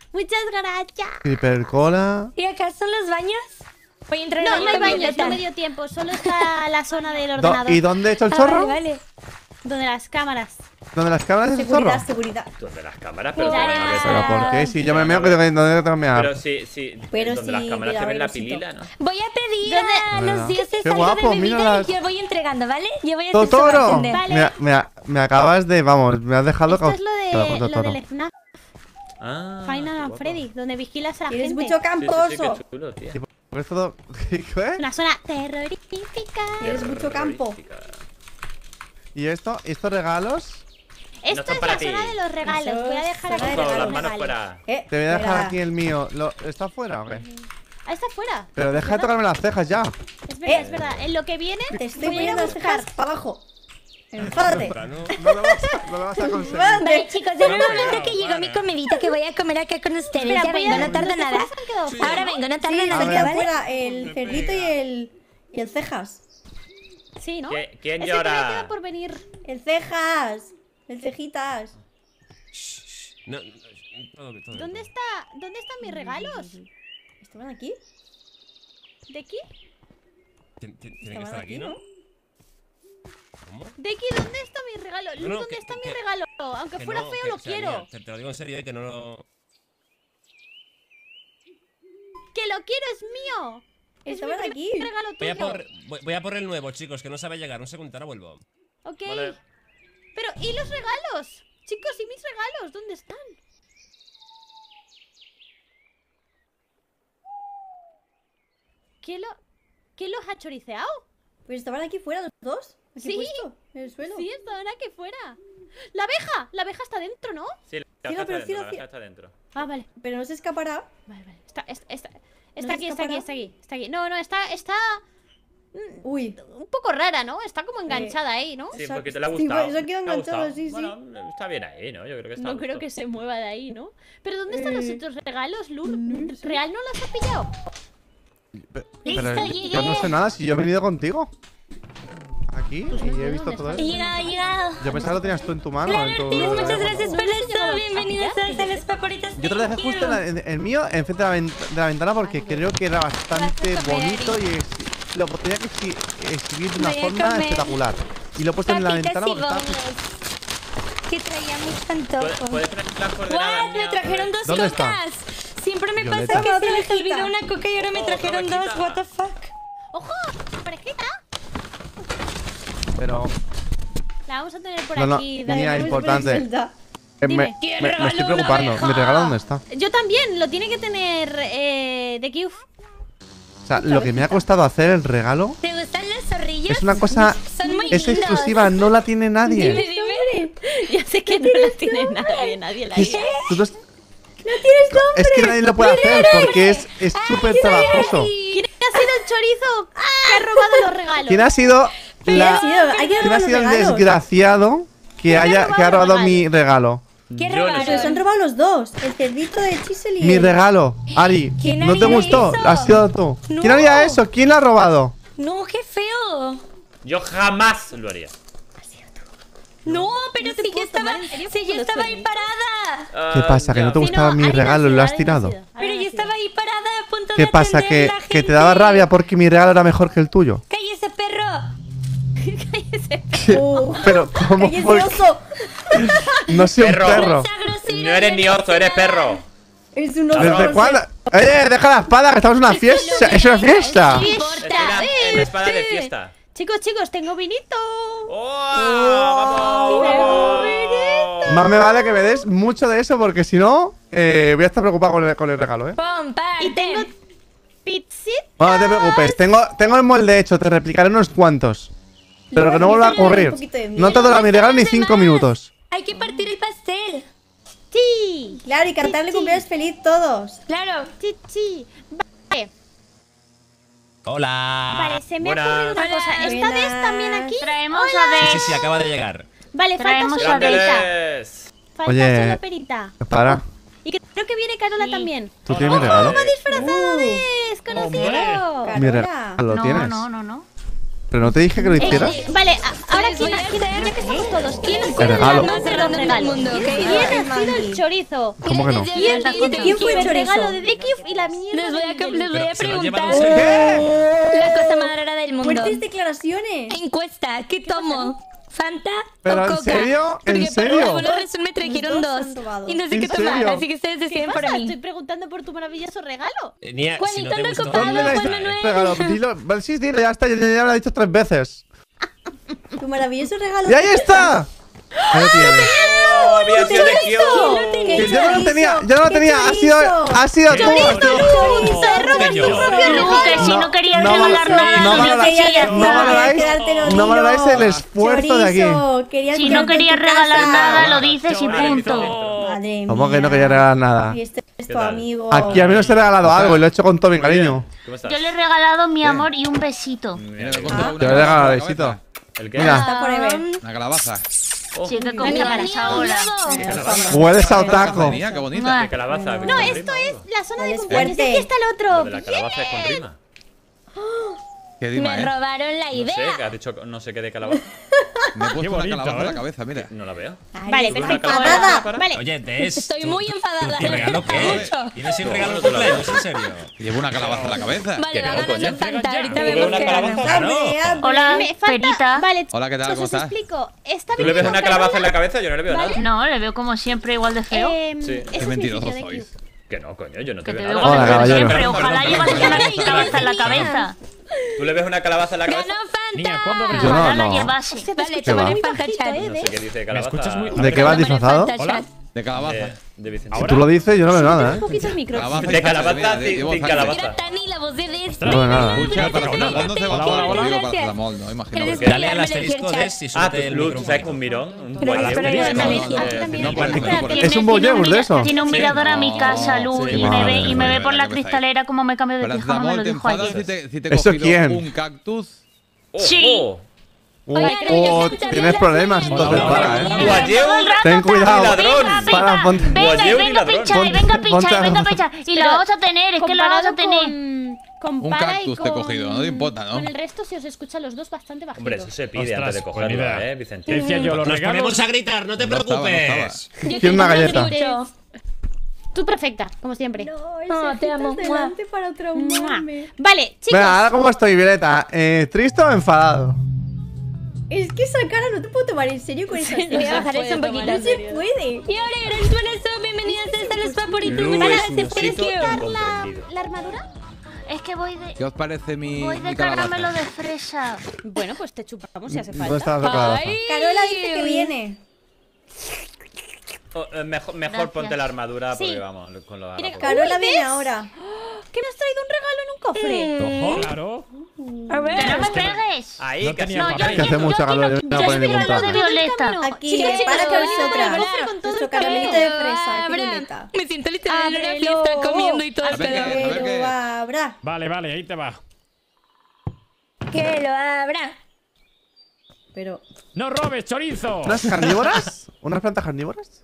Muchas gracias. Hipercola. ¿Y acá son los baños? Voy a entrar No, en no la hay baños, camioneta. no me dio tiempo. Solo está la zona del Do- ordenador. ¿Y dónde he hecho el Ah, zorro? vale, vale. Donde las cámaras. ¿Dónde las cámaras es el zorro? Seguridad, seguridad. Donde las cámaras, pero Pues- se van a ver. ¿Pero por qué? Si yo me meo, que tengo ¿dónde tengo que mear? Pero sí, sí. Pero donde sí, las cámaras mira, se ven la bailecito. pilila, ¿no? Voy a pedir ¿Dónde? a Mira. los dioses Qué algo guapo, de mira bebida las- y yo voy entregando, ¿vale? Yo voy a hacer su ¡Totoro! bartender. Vale. Me, me, me acabas de, vamos, me has dejado Esto es lo, cau- de, con lo Totoro. del F NAF, Ah. Final qué and guapo. Freddy, donde vigilas a la Eres gente. mucho Sí, sí, sí, camposo. qué chulo, tío. Pues todo... ¿Qué? Una zona terrorífica. Eres mucho campo. ¿Y esto? ¿Estos regalos? Esto son es para la ti. zona de los regalos. Eso Voy a es dejar zona aquí de Con los las regalos. manos regalos. fuera. Eh, Te voy a dejar espera. aquí el mío. ¿Lo, ¿Está fuera o qué? Ah, está fuera. Pero deja de tocarme las cejas ya. Es verdad, Eh. es verdad. En lo que viene, Te estoy voy a ir a poniendo las buscar. cejas para abajo. Enfádate. No, no lo vas a, no lo vas a conseguir. Vale, chicos, en un No, momento no, que llegó para. mi comidita que voy a comer acá con ustedes. Espera, Ya voy vengo, a- no tarda los nada. cejas han quedado fuera. Ahora vengo, no tarda Sí, nada, se ver. queda ¿vale? fuera el cerdito y el. Y el cejas. Sí, ¿no? ¿Qui- quién Ese que me llora? queda por venir. El cejas. El cejitas. No, no, todo bien, todo bien. ¿Dónde está? ¿Dónde están mis regalos? ¿Estaban aquí? ¿De aquí? Tien- tien- Tienen que Estaban estar aquí, ¿no? ¿Cómo? ¿De aquí? ¿Dónde está mi regalo? Luz, no, ¿dónde que- está que- mi regalo? Aunque Que fuera no, feo, que- lo o sea, quiero. mira, te, te lo digo en serio, eh, que no lo... ¡Que lo quiero! ¡Es mío! Es mi Estaban primer aquí. regalo Voy a, tuyo. por, voy, voy a por el nuevo, chicos, que no sabe llegar. Un segundo, ahora vuelvo. Ok. Vale. Pero, ¿y los regalos? Chicos, ¿y mis regalos? ¿Dónde están? ¿Quién, lo, ¿Quién los ha choriceado? Pues estaban aquí fuera los dos. Aquí Sí. puesto, en el suelo. Sí, estaban aquí fuera. ¡La abeja! La abeja está dentro, ¿no? Sí, la Cielo, caja pero está cielo, dentro, la cielo. caja está dentro. Ah, vale. Pero no se escapará. Vale, vale. Está, está, está, ¿No está se aquí, está aquí, escapará? está aquí, está aquí. No, no, está, está Uy. un poco rara, ¿no? Está como enganchada ahí, ¿no? Sí, Esa- porque te le ha sí, gustado. pues, se ha quedado ¿Te ha enganchada, gustado? sí, sí. Bueno, está bien ahí, ¿no? Yo creo que está a No creo gusto. que se mueva de ahí, ¿no? Pero ¿dónde están los Eh, otros regalos, Lur? no sé. ¿Real no los ha pillado? Pe- Listo, Pero llegué. yo no sé nada si yo he venido contigo. Aquí y he visto todo He esto. llegado, he llegado. Yo pensaba que lo tenías tú en tu mano. Claro, en tu tío, muchas teléfono. gracias por eso. Bienvenidos a los paporitos. Yo te lo dejé justo en la- en- el mío, enfrente de la, ven- de la ventana, porque creo que era bastante Vas a comer, bonito y es- lo tenía que exhi- exhibir de una Voy a forma comer. espectacular. Y lo he puesto en la Papitas ventana y porque estaba. bongos. Que traía mucho ¿Puedes, antojo. puedes poner las coordenadas? What? Me mías? trajeron dos ¿Dónde está? cocas. Siempre me Violeta. pasa que Toma, se les otra olvidó ovejita. una coca y ahora me Oh, trajeron otra dos. ovejita. What the fuck. ¡Ojo! ¡Parejita! Pero La vamos a tener por No, no, aquí. mía, dale. importante. eh, me, Dime. ¿Quién me- me regaló estoy una preocupando. abeja? ¿Mi regalo dónde está? Yo también, lo tiene que tener eh, de Q. O sea, lo que me ha costado hacer el regalo ¿Te gustan los zorrillos? es una cosa. Son muy Es lindos. exclusiva, no la tiene Dime, nadie. dime. Ya sé que no la tiene nadie, nadie la Es, tiene. tú no- es que nadie lo puede hacer porque es es súper trabajoso. ¿Quién ha sido el chorizo que ha robado los regalos? ¿Quién ha sido la, ha sido? Hay que ¿quién robar ha los sido el regalos. desgraciado que ha haya robado que ha los robado regalos? mi regalo? ¿Qué Yo no sé. Pero se han robaron? robado los dos. El cerdito de Chisel y Mi el- regalo, Ari. ¿Quién ¿No te haría gustó? eso? Has sido tú. No. ¿Quién haría eso? ¿Quién lo ha robado? No, qué feo. Yo jamás lo haría. No, pero No te si yo puedo estaba, tomar en serio si con yo los estaba ahí cuernitos. parada. ¿Qué Ah, pasa? ¿Que ya. no te Sí, gustaba no, mi alguien ha regalo y sido, lo has alguien ha tirado? sido, Pero alguien yo ha sido. estaba ahí parada a punto ¿Qué de pasa? atender ¿Que, a la que te daba gente. rabia porque mi regalo era mejor que el tuyo? ¡Cállese, perro! ¿Qué? Uh, Pero, ¿cómo? ¡Cállese, ¿Por qué? oso! No soy un Perro. perro. Esa grosera No eres me ni parece oso, eres nada. perro. Es un oso. ¿Desde cuándo? ¡Oye, deja la espada! ¡Que estamos en una fiesta! ¡Es una fiesta! No Es importa. una, es la espada de Sí. fiesta. Chicos, chicos, tengo vinito. ¡Oh! ¡Vamos! ¡Vamos! Más me vale que me des mucho de eso porque si no, eh, voy a estar preocupado con el, con el regalo, ¿eh? Comparte. Y tengo pizzit. Bueno, no te preocupes, tengo, tengo el molde hecho, te replicaré unos cuantos. Pero que no vuelva a Luego, ocurrir. un poquito de miel. No te dura mi regalo ni Los cinco demás. minutos. Hay que partir el pastel. Sí. Claro, y cantarle cumpleaños feliz todos. Claro. Sí, sí. Vale. Hola. Vale, se me Buenas. ha ocurrido una cosa. ¿Esta vez también aquí? Traemos Hola. a ver. Sí, sí, sí, acaba de llegar. Vale, falta Traemos solo a ver. Perita. ¡Grandes! Falta Oye. solo Perita. Para, Y creo que viene Carola Sí. también. ¿tú tienes mi regalo? Disfrazado Uh, de desconocido. Mi Carola. regalo lo No, tienes. no, no, no. Pero no te dije que lo hicieras. Eh, vale, a- ahora voy a hacer Ya que estamos todos, ¿quién ha El sido regalo. el más cerrado del regalo. mundo? ¿Quién ¿Quién ha sido el chorizo? ¿Cómo que no? ¿Quién, ¿Quién fue el el chorizo? regalo de Dekif y la mierda? Les voy a, del- les voy a Pero se lo han preguntar llevado en serio. la cosa más rara del mundo. Fuertes declaraciones. Encuesta, ¿qué tomo? ¿Fanta ¿Pero o en coca? serio? ¿En Porque serio? por alguna razón me trajeron Los dos dos. han robado. Y no sé ¿En qué tomar, serio? así que ustedes ¿Qué deciden por pasa? mí. Estoy preguntando por tu maravilloso regalo. Eh, Nia, si Juanito no te anda gusta, ocupado, ¿Dónde le Juan has Manuel. regalo? Dilo. Vale, sí, dile, ya está, ya, ya lo he dicho tres veces. Tu maravilloso regalo. ¡Y ahí está! Ahí lo tienes. ¡Oh, había sido de Kyo! Que yo no lo tenía, yo no lo tenía, ha sido, ha sido tú. ¡Chorizo! ¡Robas tu propio regalo! Que si no quería no regalar val- nada, no yo valora- quería no valoráis, no valoráis el esfuerzo de aquí. Si no quería regalar nada, lo dices y punto. Madre mía. ¿Cómo que no quería regalar nada? Y este es ¿Qué tu tal? amigo. Aquí al menos he regalado algo y lo he hecho con todo mi cariño. ¿Cómo estás? Yo le he regalado mi amor y un besito. Mira, Yo le he regalado besito. ¿El qué? Mira, Está forever. Una calabaza. Oh, Sí, que Amiga comerás mía, ahora. un globo. hueles a otaco. Venía, qué bonita. ¿Qué calabaza? No, esto es la zona de Es cumpleaños. fuerte. Aquí está el Lo otro. de la calabaza es con rima. Qué dima, Me eh. robaron la No sé, idea. que has dicho no sé qué de calabaza. Me he puesto una calabaza en ¿eh? la cabeza, mira. No la veo. Vale, Ay, perfecto. enfadada. Vale. Oye, Tess. Estoy ¿tú- muy tú- enfadada. ¿Tu regalo qué? Mucho. ¿Tienes sin No, regalo no de te la cumpleaños? ¿En serio? Llevo una calabaza en la cabeza. Vale, Que va no, ganando coño. Fanta. Ahorita ¿Tú ves vemos una qué gana. calabaza? Claro. Hola, Me falta. Perita. Vale, Hola, ¿qué tal? chicos, ¿Cómo os estás? explico. Está ¿Tú le ves viniendo una calabaza en Carola. la cabeza? Yo no le veo nada. No, le veo como siempre igual de feo. Eh, Sí. ese Qué es mi mentirosos sitio de sois. Q. Que no, coño, yo no te Que te veo veo nada. Hola, como de caballero. siempre. Ojalá llevas una calabaza en la cabeza. ¿Tú le ves una calabaza en la cabeza? ¡Ganó Niña, ¿cuándo Fanta! abres? Yo no, Ojalá la no. llevase. Se te Vale, escucha ¿Qué va? muy Fanta bajito, chat. ¿eh? No sé ¿Ves? qué dice ¿Me calabaza. escuchas muy- ¿De qué vas Vale, disfrazado? Fanta Hola. chat. De calabaza. De, de Vicente. Ahora. Tú lo dices, yo no veo Un nada, ¿eh? poquito el micro. Calabaza De y calabaza mira, sin- llevo sin sangre. calabaza. Mira, Tani, la voz de Des. No veo nada. Escucha, Pero Fernando. ¿cuándo se va Hola, todo hola, el hola. código para Gracias. Ramón? No, imagino. Eres que- Dale al Dale asterisco al de chat. si Ah, sube tu el flux, micrófono. ¿sabes? Un mirón. Un Pero guayeu. espera, yo Eh, también. eh, también. no, No, parece- no, Tiene- Es un tiene voyeur mira- de eso. Tiene un Sí. mirador a mi casa, No, Lu, sí, y me madre ve, y me mía, ve por la qué pesadilla. cristalera como me cambio de Pero pijama, me Ramón, lo ¿te dijo enfadas ayer. si te, si te he ¿Eso cogido quién? un cactus? Ojo. Sí. Oh, Oye, oh, Fanta, tienes problemas, Hola, entonces hola, para, hola. ¿eh? Guayeu. Todo el rato Ten está- cuidado. Ladrón. Venga, Para, venga, ponte- venga, y Guayeu y venga a ladrón. pinchar, y Ponte- venga a pinchar, ponte- y venga a pinchar. Y la vamos a tener, es que la vamos a Comparado tener. con, con Un Para y cactus te he con- cogido, no te importa, ¿no? Con el resto se os escucha los dos bastante bajitos. Hombre, eso se pide Ostras, antes de pues cogerlo, mira. eh, Vicente. Decía yo, los Nos regalos. ponemos a gritar, no te No estaba, no preocupes. Yo Quiero una te galleta. escucho. Tú perfecta, como siempre. No, Oh, te amo. delante para traumarme. Vale, chicos. Venga, ahora cómo estoy, Violeta. Eh, ¿Triste o enfadado? Es que esa cara no te puedo tomar en serio con esa Voy a bajar eso un poquito. No se puede. Y ahora, gracias por eso. Bienvenidas a los favoritos. Lu Muchas es gracias, un thank sitio you. ¿La, incomprendido. la armadura? Es que voy de. ¿Qué os parece mi, Voy de mi caramelo calabaza? de fresa. Bueno, pues te chupamos si hace ¿Dónde falta. está la calabaza? Ay. Carola dice que viene. Oh, eh, mejor mejor Gracias. ponte la armadura porque Sí. vamos con los Mira, harapos. Carola Uy, viene ¿ves? ahora. ¿Qué me has traído un regalo en un cofre? Ojo, claro. A ¡Que ver. no me pegues! Ahí, No casi. tenía No, yo, papel. yo, Que hace yo mucha quiero- calor, yo me voy a yo poner quiero mi lo de contrato. Violeta. Aquí, Chicos, chicos, para que chicos, vosotras. chicos, con todo Nuestro el caramelito cariño. de fresa. Abra. Violeta. Me siento literal en una Ábrelo. fiesta comiendo y todo A el ver qué- pedo. a ver Pero qué- abra. Vale, vale, ahí te va. Que lo abra. Pero. ¡No robes, chorizo! ¿Unas carnívoras? ¿Unas plantas carnívoras?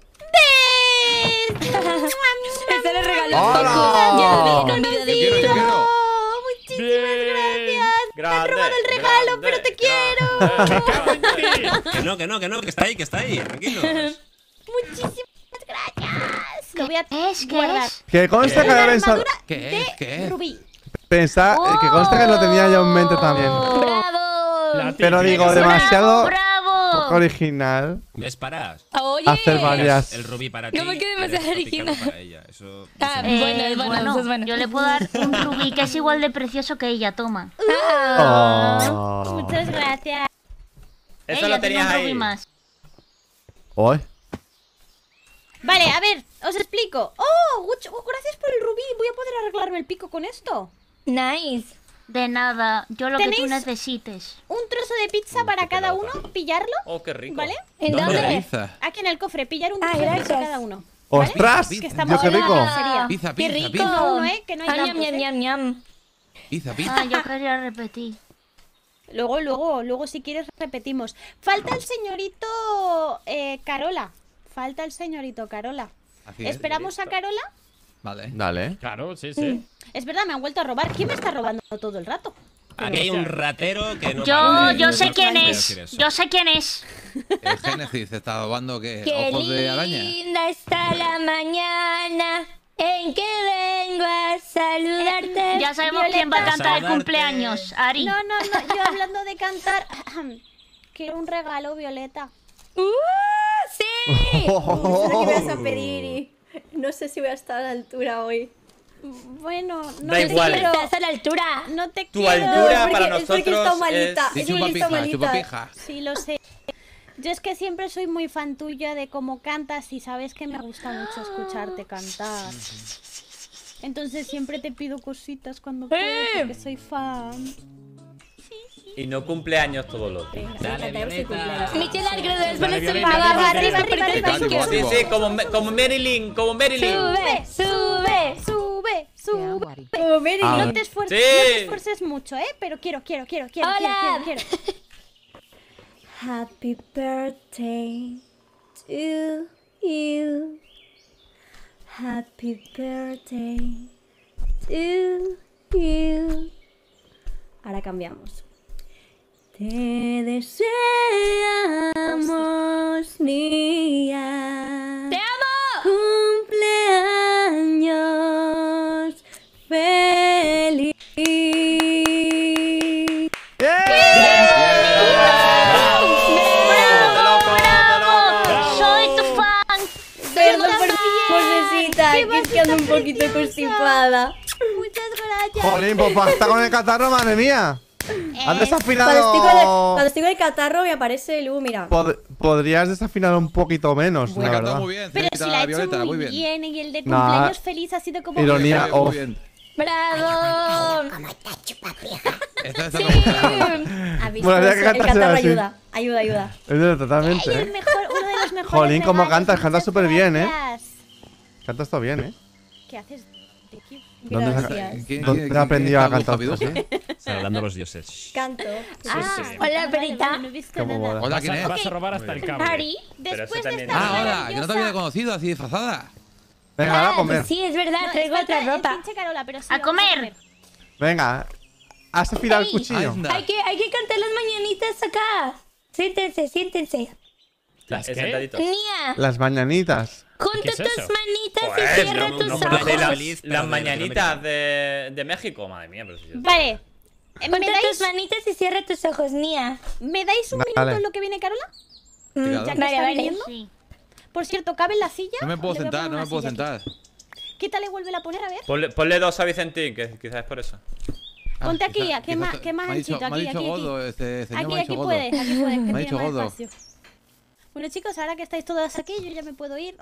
Este le regaló ¡Hola! un poco. Ya vi con mi Yo quiero, yo dedito. quiero. Bien. Grande, han robado el regalo, grande, pero te quiero. grande. Me cago en ti. Que no, que no, que no, que está ahí, que está ahí, tranquilos. Muchísimas gracias. Lo voy a ¿Es? ¿Qué guardar. es? Que conste que había pensado. ¿Qué es? ¿Qué es? Rubí. Pensar, eh, que conste que lo tenía yo en mente también. ¡Bravo! La Pero típica. digo, demasiado ¡Bravo! poco original. ¿Ves? Para. Oye. Hacer varias. El rubí para ti. No me quede y demasiado el tropical original. para ella. Eso. Ah, Eh, bueno, es bueno, eso es bueno. yo le puedo dar un rubí que es igual de precioso que ella, toma. Ah. Oh. Muchas gracias. Eso ella lo tiene tenías un rubí ahí. más. Hoy. Vale, a ver, os explico. ¡Oh! mucho- oh, gracias por el rubí. Voy a poder arreglarme el pico con esto. Nice. De nada, yo lo que tú ¿Tenéis? necesites. Un trozo de pizza para qué cada pelota. uno, pillarlo. Oh, qué rico. ¿Vale? ¿En ¿Dónde? dónde? Pizza. Aquí en el cofre, pillar un Ah, trozo de pizza gracias. cada uno. ¡Ostras! Que Dios, estamos qué rico. en sería. Pizza, ¡Qué pizza, rico! pizza. Uno, ¿eh? Que no hay Ah, ñam, tantos, ñam, ¿eh? ñam, ñam. Pizza, pizza. Ah, yo quería repetir. Luego, luego, luego si quieres repetimos. Falta el señorito eh, Carola. Falta el señorito Carola. Así es. ¿Esperamos a Carola? Vale. Dale. Claro, sí, sí. Es verdad, me han vuelto a robar. ¿Quién me está robando todo el rato? Aquí hay un ratero que no. Yo, para. yo sé No quién puede es. decir eso. Yo sé quién es. El Génesis está robando que Qué ojos de araña. linda está la mañana en que vengo a saludarte. Ya sabemos quién va a cantar el Saludarte. cumpleaños, Ari. No, no, no, yo hablando de cantar, quiero un regalo, Violeta. ¡Uh! ¡Sí! No sé lo que me vas a pedir y no sé si voy a estar a la altura hoy. Bueno, no Da te igual. quiero. Estás a la altura. No te Tu quiero. altura porque- para es porque he nosotros estado malita. Sí, Es porque he chupapija, estado malita. chupapija. Sí, lo sé. Yo es que siempre soy muy fan tuya de cómo cantas y sabes que me gusta mucho escucharte cantar. Entonces siempre te pido cositas cuando puedo porque soy fan. Y no cumpleaños todos los días. Dale, Violeta. Michelle Algredo, Dale, es Violeta. Va, va, arriba, arriba, arriba. Ánimo, Sí, ánimo. sí, como, Me- como Marilyn, como Marilyn. Sube, sube. Sube, Te amo, sube. Ari. Como Mary. A No ver. te, esfuerces, Sí. no te esfuerces mucho, ¿eh? Pero quiero, quiero, quiero, quiero, Hola. quiero, quiero, quiero. Happy birthday to you. Happy birthday to you. Ahora cambiamos. Te deseamos, Nia. ¡Te amo! Cumpleaños feliz. Soy tu fan. Perdón por mi vocecita, que es que ando un poquito constipada. Muchas gracias. Jolín, pues para estar con el catarro, madre mía. Has Cuando estoy, con el, desafinado. cuando estoy con el catarro me aparece Lu, mira. Pod- podrías desafinar un poquito menos, Me ha la cantado verdad. muy bien, Pero si señorita la ha hecho Violeta, muy muy bien. bien y el de Nah, cumpleaños feliz ha sido como... ironía. Muy bien, off. muy bien. ¡Bravo! Esta esta Sí. me gusta. ¿Has visto? Bueno, había que el cantársela catarro así. ayuda, ayuda, ayuda. Es de- totalmente, Ay, el ¿eh? mejor, uno de los mejores Jolín, cómo regalos, cantas, cantas muchas súper bien, ¿eh? gracias. Cantas todo bien, ¿eh? ¿Qué haces? Tiki? ¿Dónde has- Gracias. ¿Quién- ¿Dónde quién- has aprendido quién a está cantar buscando así? Saludando a los dioses. Canto. Ah, sí. Hola, perita. vale, no he visto Cómo nada. mola. Hola, ¿quién es? Vas a robar hasta el cable. Ari. Pero Después eso de también esta es- Ah, hola, que no te había maravillosa... conocido así disfrazada. Venga, ahora a Ah, comer. pues sí, es verdad, No, traigo falta otra el ropa. pinche Carola, pero sí, A vamos comer. Venga, has afilado el Ey. cuchillo. Anda. Hay que, hay que cantar las mañanitas acá. Siéntense, siéntense. ¿Las qué? sentaditos. Nia, Las mañanitas. junta ¿Qué es tus eso? manitas y Pues, cierra no, tus no, no, ojos. ¿Conocéis las, feliz, pero las de mañanitas de, de México? Madre mía, pero si yo- Vale. Eh, ¿Me Junta dais, tus manitas y cierra tus ojos, Nia. ¿Me dais un Vale. minuto en lo que viene Carola? Mm, claro. Ya que Vale, está vale. viniendo. Sí. Por cierto, ¿cabe en la silla? No me puedo Le voy a sentar, poner no me una puedo silla aquí. sentar. Quítale, vuelve a poner, a ver. Ponle, ponle dos a Vicentín, que quizás es por eso. Ah, Ponte aquí, quizá- ¿qué quizá- más- qué más me ha dicho- anchito? Me ha Aquí, dicho aquí, aquí. godo, este señor Aquí, me ha aquí dicho godo. puedes, aquí puedes, que Me ha tiene dicho más godo. espacio. Bueno, chicos, ahora que estáis todas aquí, yo ya me puedo ir.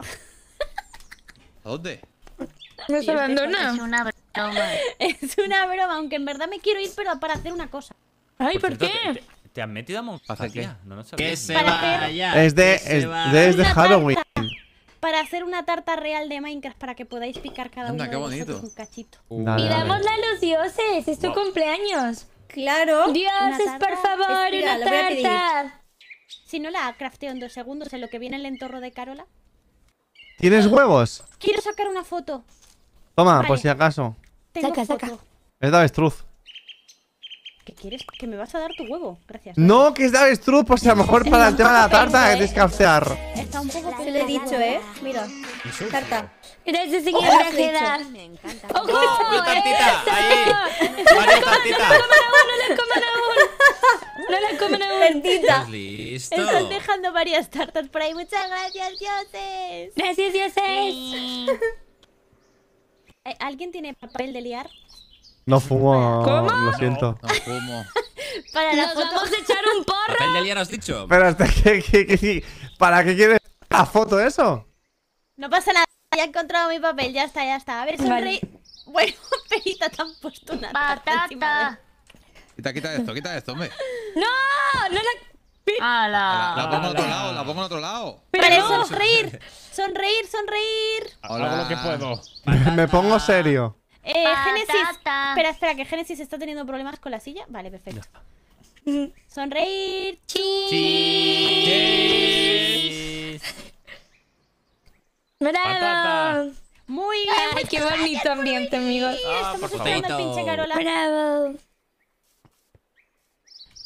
¿A dónde? Nos Es abandona. una broma. Es una broma, aunque en verdad me quiero ir, pero para hacer una cosa. Ay, ¿por cierto, qué? ¿Te, te, te has metido a monja, tía? No, no sabía. Que se Para hacer- vaya. Es de, que se es, vaya. de, es de Una Halloween. Para hacer una tarta real de Minecraft para que podáis picar cada Anda, uno qué de bonito. vosotros un cachito. Dale, Y dale. dámosla a los dioses, es tu cumpleaños. Claro. Dioses, tarta. por favor, Espera, una lo voy a pedir. tarta. Si no la crafteo en dos segundos en lo que viene el entorno de Carola. ¿Tienes huevos? Quiero sacar una foto. Toma, Vale. por si acaso. Tengo Saca, foto. saca. Es de avestruz. ¿Qué quieres? Que me vas a dar tu huevo. Gracias. No, que es de avestruz, pues a lo mejor para el tema de la tarta que tienes que craftear. Está un poco Se lo he dicho, ¿eh? Mira. Tarta. Gracias, señor Hola, Grajeda. Me encanta. ¡Ojo! ¡Una tartita! ¡Ahí! ¡Vale, tartita! No la coman aún. No la coman aún. Tartita. Listo. Estás dejando varias tartas por ahí. Muchas gracias, dioses. Gracias, dioses. Sí. Eh, ¿Alguien tiene papel de liar? No fumo, ¿Cómo? lo siento. No fumo. Para la Nos foto. vamos a echar un porro. ¿Papel de liar has dicho? Pero hasta que, que- que- ¿para qué quieres la foto eso? No pasa nada. Ya he encontrado mi papel. Ya está, ya está. A ver, sonreí. Bueno, Perita, te han puesto una tarta encima Patata. Quita, quita esto, quita esto, hombre. No, no la. La, ¡Hala! la pongo en otro lado, la pongo en otro lado. de... Vale, sonreír. Sonreír, sonreír. Hola. Hago lo que puedo. Me pongo serio. Eh, Génesis. Patata. Espera, espera, que Génesis está teniendo problemas con la silla. Vale, perfecto. Sonreír. Cheese. Bravo. Muy bien. Ay, qué bonito ambiente, amigos. Ah, Estamos por esperando al favor. pinche Carola. Bravo.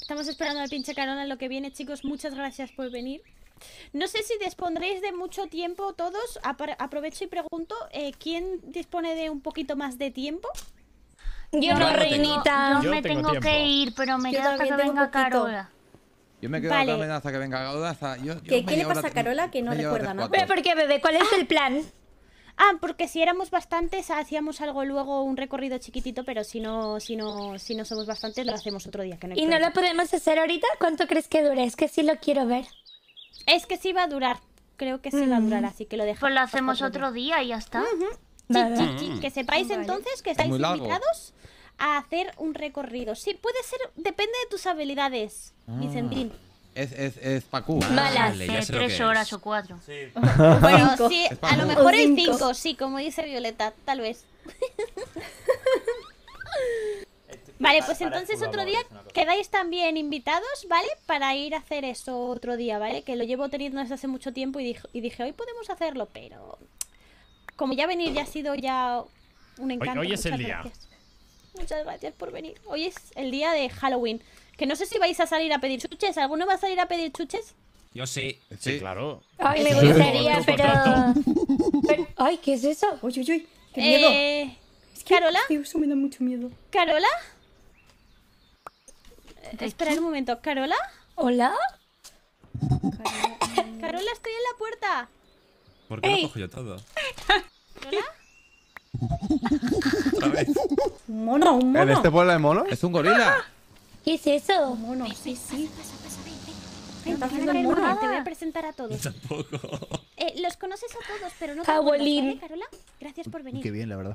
Estamos esperando al pinche Carola en lo que viene, chicos. Muchas gracias por venir. No sé si dispondréis de mucho tiempo todos. Apro- aprovecho y pregunto, eh, ¿quién dispone de un poquito más de tiempo? Yo no, reinita. Yo, Yo me tengo tengo tiempo. que ir, pero me Yo queda hasta que también tengo venga poquito. Carola. Yo me quedo Vale. también hasta que venga Carola. Hasta yo, yo ¿Qué- qué media le pasa hora- a Carola que no media hora, recuerda tres nada? cuartos. ¿Pero por qué, bebé? ¿Cuál es el plan? Ah, porque si éramos bastantes hacíamos algo luego, un recorrido chiquitito, pero si no, si no, si no somos bastantes lo hacemos otro día. Que no hay ¿Y no problema. lo podemos hacer ahorita? ¿Cuánto crees que dure? Es que sí lo quiero ver. Es que sí va a durar. Creo que sí va a durar, así que lo dejamos. Pues lo hacemos hasta otro día y ya está. Vale. Sí, sí, sí. Que sepáis Vale. entonces que estáis muy largo. invitados a hacer un recorrido. Sí, puede ser, depende de tus habilidades, Vicentín. Es, es, es Pacu. Malas. Vale, ya Eh, sé lo que tres es. horas o cuatro. Bueno, Cinco. sí, Es a lo Paco. mejor O el cinco. cinco, sí, como dice Violeta, tal vez. Vale, pues entonces otro día quedáis también invitados, ¿vale? Para ir a hacer eso otro día, ¿vale? Que lo llevo teniendo desde hace mucho tiempo y dije, y dije hoy podemos hacerlo, pero como ya venir ya ha sido ya un encanto. hoy es el muchas día. gracias. Muchas gracias por venir. Hoy es el día de Halloween. Que no sé si vais a salir a pedir chuches. ¿Alguno va a salir a pedir chuches? Yo sí. Sí, claro. Ay, me Sí. gustaría, Truco, pero... trato. pero- Ay, ¿qué es eso? Uy, uy, uy. Qué miedo. Eh, Es que- ¿Carola? es que eso me da mucho miedo. ¿Carola? Eh, Espera un momento. ¿Carola? ¿Hola? Carola, estoy en la puerta. ¿Por qué Ey. lo cojo yo todo? ¿Carola? Otra vez. Un mono, un ¿En mono. este pueblo de monos? Es un gorila. ¿Qué es eso? Un mono, sí, sí. ¿Qué está Ven haciendo a el caer, mono? Te voy a presentar a todos. Tampoco. Eh, los conoces a todos, pero no te acuerdas, Jawolín. ¿vale, Carola? Gracias por venir. Qué bien, la verdad.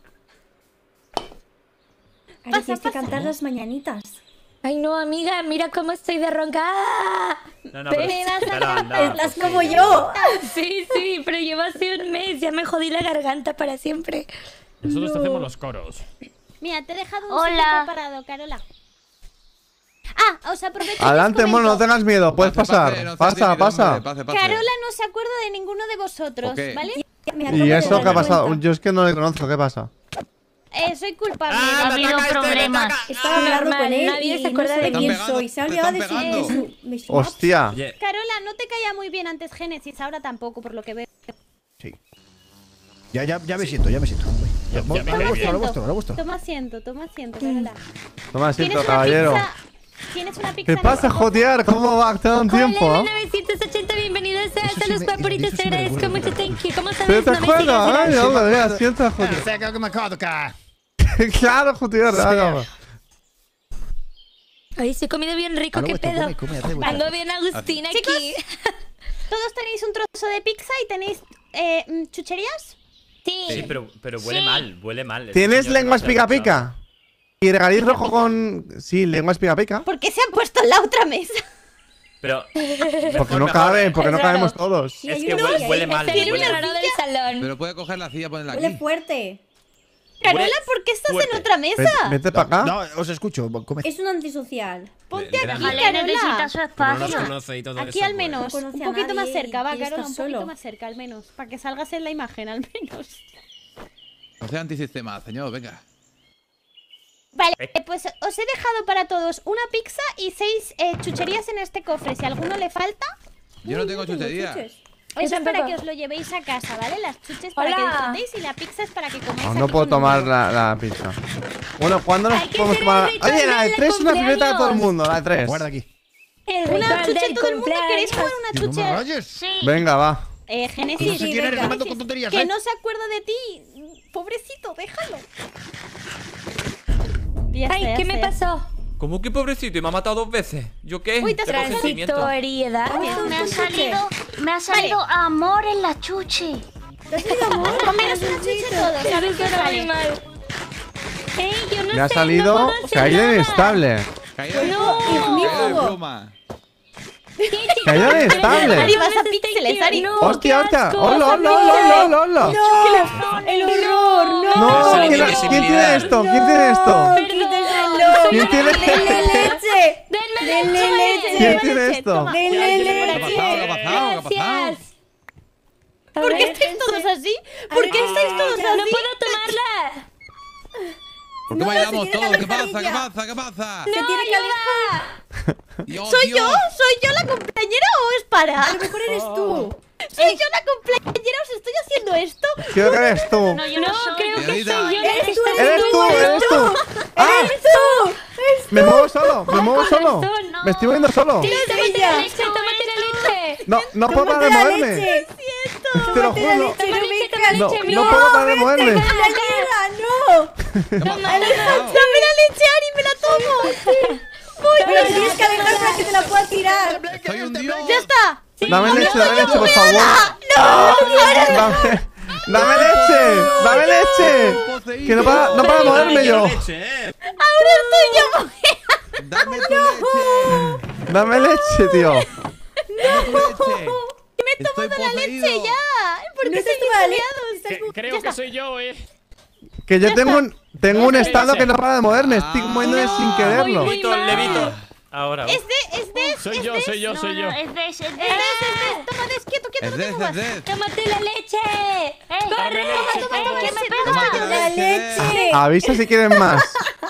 Ari, Pasa, tienes que pasa. cantar las mañanitas. Ay, no, amiga, mira cómo estoy de ronca. ¡Ah! No, no, Pero- pero. vas a pero anda, Estás por como fin. yo. Sí, sí, pero llevo hace un mes, ya me jodí la garganta para siempre. Nosotros te hacemos los coros. Mira, te he dejado un Hola. sitio preparado, Carola. Ah, os aprovecho y os Adelante, mono, no comento. tengas miedo, puedes Pase, pasar. pase, no seas Pasa, tímido, pasa. hombre, pase, pase. Carola no se acuerda de ninguno de vosotros, ¿Por qué? ¿vale? Me acabo ¿Y de eso dar qué ha pasado? cuenta. Yo es que no le conozco, ¿qué pasa? Eh, soy culpable. Ah, Ha me habido ataca este, me problemas. ataca. Estaba hablando Normal, con él nadie y se acuerda no de sabe mí. quién Te están soy. Se ha pegando, olvidado de te su, están de su, pegando. de su Hostia. Oye, Carola, no te caía muy bien antes Génesis, ahora tampoco, por lo que veo. Sí. Ya, ya, ya me siento, ya me siento. Ya- Mo- ya me Lo cae vuestro, bien. lo vuestro, lo vuestro. Toma asiento, toma asiento, Carola. Toma ¿Tienes asiento, una caballero. pizza? ¿Tienes una pizza ¿Qué en pasa, el cofre? jotear? ¿Cómo va? ¿Te da un tiempo? Hola, ¿eh? L novecientos ochenta, bienvenidos a Eso sí los me- papuritos, eso te sí me agradezco recuerda. mucho, thank you. ¿Cómo sabes? ¿Pero te No me sigas, acuerdas? Ay, gracias. hombre, mira, sienta, jotear. Sé que me acabo de caer. Claro, jotear, hágame. Ay, se he comido bien rico, A lo qué vuestro, pedo. come, come, haz de vuestra. Ando bien Agustina Chicos, aquí. ¿Todos tenéis un trozo de pizza y tenéis eh, mm, chucherías? Sí. Sí, pero, pero huele Sí. mal, huele mal. Este ¿Tienes señor lenguas no se pica ha duchado. pica? ¿Y regaliz rojo con...? Sí, lenguas pica pica. ¿Por qué se han puesto en la otra mesa? Pero. Porque no caben, porque no Es cabemos raro. todos. Sí, Es hay que uno huele, y huele hay- mal. Es el huele- raro del salón. Pero puede coger la silla y ponerla Huele aquí. fuerte. Carola, Huele ¿por qué estás fuerte. en otra Vete, mesa? vete para acá. No, os escucho. Come. Es un antisocial. Ponte Le- le aquí, dan- Vale, necesita Carola. su Como no nos espacio. conoce y todo Aquí eso, al pues. menos, No un conoce a poquito más nadie cerca, y va, quiere Carola, un estar poquito solo. más cerca al menos, para que salgas en la imagen al menos. No sea antisistema, señor, venga. Vale, eh, pues os he dejado para todos una pizza y seis eh, chucherías en este cofre. Si a alguno le falta, Yo no tengo Tengo chuchería. chuches. eso es para tampoco. que os lo llevéis a casa, ¿vale? Las chuches para que Hola. disfrutéis y la pizza es para que comáis. No, aquí no puedo con tomar nosotros. la, la pizza. Bueno, ¿cuándo nos Hay que podemos hacer tomar? el ritual Oye, la de del tres, una fileta de todo el cumpleaños. mundo, la de tres. Guarda aquí. El Una ritual chuche del todo el mundo, ¿queréis jugar cumpleaños. una Y no me chuche? rayes. Sí. Venga, va. Eh, Que Génesis, no sé quién eres, no me con tonterías, que ¿eh? no se acuerda de ti. Pobrecito, déjalo. Ya Ay, está, ya ¿qué está, me ya pasó? ¿Cómo que pobrecito? Y me ha matado dos veces. ¿Yo qué? Uy, te has Tengo cogido- sentimiento. Transitoriedad. Me ha salido, me ha salido amor en la chuche. ¿Te has pedido amor? Comeros una chuche todos, a ver Eso qué suena muy sale. mal. Ey, yo no Me ha sé, salido no puedo hacer caída nada. inestable. Caída de No, caída de ignífugo. pluma. Caída inestable. Ari, vas a píxeles, Ari. No, Hostia, qué hostia. asco, Hola, hola, familia. hola, hola, hola. ¡No! ¡El horror! ¡No! No, Pero ¿quién, sale ¿quién invisibilidad. tiene esto? ¿Quién tiene esto? ¡Quítaselo! ¿Quién tiene ¡Denle leche! Denme ¡Denle leche. ¿Quién leche! tiene esto? Toma. ¡Denle ¿Qué ha leche! pasado? ¿Qué ha pasado? ¿Qué ha pasado? Gracias. A ¿Por qué ver, estáis todos así? ¿Por qué estáis todos no así? puedo tomarla. ¿Por qué No, bailamos se tiene todos? que ¿Qué pasa? alejar ¿Qué ella. pasa? ¿Qué pasa? Se tiene que alejar. Dios, ¿Soy Dios. yo? ¿Soy yo la compañera o es para? A lo mejor eres tú. ¿Soy yo la compañera? ¿Os estoy haciendo esto? Creo que eres tú. No, yo no, soy. creo que Señorita. soy yo. Eres tú, Eres tú, eres tú. ¡Ah! ¡Eres tú! ¡Eres Me muevo solo, me muevo solo. corazón, no. Me estoy moviendo solo. Sí, tómate ella. la leche, tómate la leche. No, no puedo parar ¡Tómate de la moverme. leche! Te lo ¡Tómate la juro. leche! Toma ¡No leche, me toma No, leche, no no. puedo parar de moverme. ¡La mierda! ¡No! ¿Qué ha pasado? ¡Dame la leche, Ari! ¡Me la tomo! Pero tienes que alejar para que te la pueda tirar. Estoy hundido. ¡Ya está! Dame leche, dame leche, por favor. ¡No! Dame, dame leche, dame leche. Que no para, no para de moverme yo. Leche, eh. ¡Ahora estoy yo! Dame tu leche. Dame leche, tío. Dame tu leche. ¡Me he Estoy tomado la poseído. leche ya! ¿Por No qué estás seguís tomando liados? Que- creo que soy yo, eh. Que yo tengo un, tengo un Dame estado leche. que no para de moverme. Estoy moviéndome sin quererlo. muy Levito, mal. levito. Ahora. Es de, es de, Soy es yo, de- soy yo, No, soy no, yo. es de, es de. Es de, es de. Toma, des, quieto, quieto, Es no de, te es muevas. de. Tómate la leche. ¡Ey! Dame leche, Toma, toma, todos. ¿qué me pegas? Tómate ¡La la leche! Avisa si quieren más.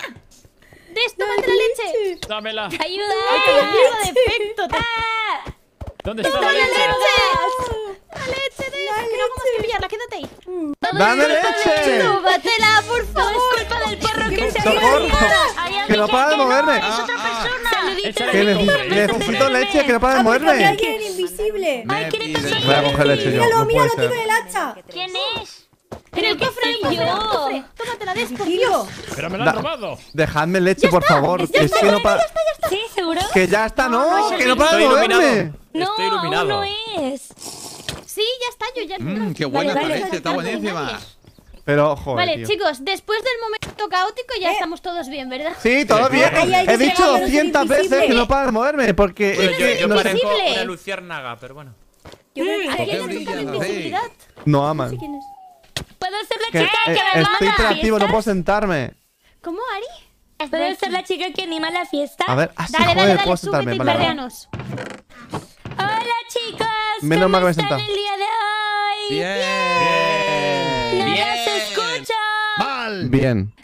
Des, tómate la leche. Dámela. Ayuda. Mierda de efecto. te- Ah, ¿Dónde está ¡Toma la la leche? leche! ¡La leche, Des! Que no hago más que pillarla, quédate ahí. Dame leche. ¡Tómatela, por favor! es culpa del perro que se ha Socorro. Hay alguien Que no para de que moverme. Es otra persona. Saludito. Échale Que el neces- cofre, el necesito cofre. leche, que no para de Ah, porque moverme. alguien invisible. Ay, ¿quién está Pide. Voy a coger leche yo. Míralo, No puede míralo aquí ser. con el hacha. ¿Quién es? En el cofre, en el cofre, en el yo. cofre. Tómatela, Des, por Tranquilo. Dios. Pero me lo Da- han robado. Dejadme leche, por favor. Que es que no para. Sí, seguro. Que ya está, no. Que no para de Estoy iluminado. moverme. No, Estoy iluminado. aún no es. Sí, ya está, yo ya Mmm, qué Vale, buena vale, esta leche, está vale. buenísima. Pero, joder, Vale, tío. chicos, después del momento caótico ya estamos todos bien, ¿verdad? Sí, todo bien. Ahí hay que He dicho pegarle, doscientas soy veces invisible. que no para de moverme. Porque Pues es yo, que yo no, sé- parezco invisible. una luciérnaga, pero bueno. Yo creo que ¿Por sé qué quién es. brillas así? Invisibilidad. no aman. Sí, ¿quién es? Puedo ser la Que, chica que eh, anima estoy la hiperactivo, no fiesta. puedo sentarme. ¿Cómo, Ari? Puedo ser la chica que anima la fiesta. A ver, así, Dale, joder, dale, dale, puedo súbete sentarme. y Vale, vale. perreanos. Hola, chicos. Menos ¿Cómo mal que me he están sentado. el día de hoy? Bien. No Bien. los escucho. Mal. Bien.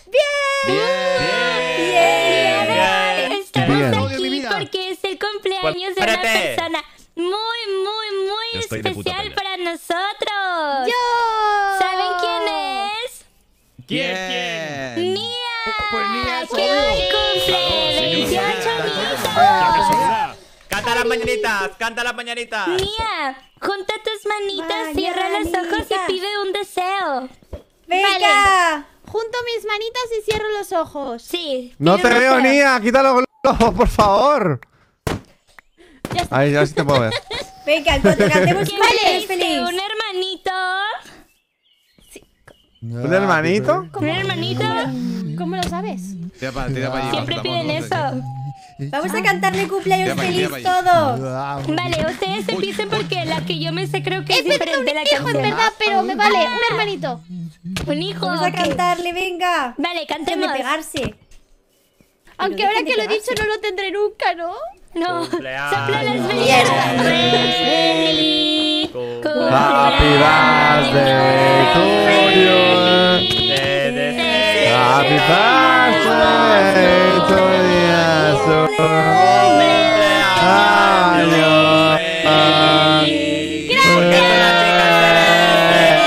Bien. Estamos Bien. Odio mi aquí vida. porque es el cumpleaños de una Espérate. persona muy, muy, muy Yo estoy de puta especial pena. para nosotros. ¡Yo! ¿Saben quién es? ¿Quién, quién? ¡Nia! Pues Nia es ¡Que obvio. hoy cumple Claro, veintiocho señor. añitos! ¡Qué casualidad! Canta las mañanitas, canta las mañanitas. Nia, junta tus manitas, cierra los ojos Mañanita. y pide un deseo. ¡Venga! Junto mis manitas y cierro los ojos. Sí. No pide te un veo, deseo. Nia. Quítalo, por favor. Ya está. Ahí, ya sí te puedo ver. Venga, en cuanto cantemos ¿Quién vale, pediste? es feliz. ¿Un hermanito? ¿Un hermanito? ¿Un hermanito? ¿Cómo lo sabes? Tira para tira para allí. Siempre vamos, piden vamos, eso. Vamos a cantarle cumpleaños Tira pa' ahí, feliz tira pa' todos. Vale, ustedes empiecen porque la que yo me sé creo que es, Es verdad, diferente un la hijo, en canción. verdad, pero me vale, un hermanito. Un hijo. Vamos a ok. cantarle, venga. Vale, Dejen de cantemos. pegarse. Aunque dejen ahora de que lo he pegarse. dicho no lo tendré nunca, ¿no? No. Cumpleaños. Sopla las velitas. Mierda. Feliz Happy birthday to you. De- de- Happy birthday to you. ¿Por qué tú la chica eres?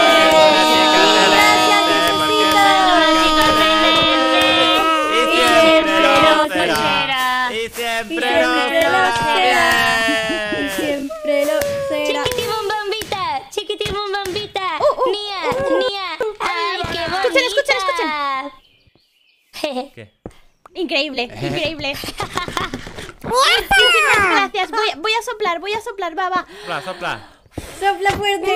Y siempre lo será. Y siempre lo será. Siempre lo será. Chiquitibum bombita, chiquitibum bombita. Uh, uh, Nia, uh, Nia. Ay, qué bonita. Escuchen, escuchen, escuchen. Jeje. ¿Qué? Increíble, increíble. Muchísimas gracias. Voy, voy a soplar, voy a soplar, va, va. Sopla, sopla. Sopla fuerte.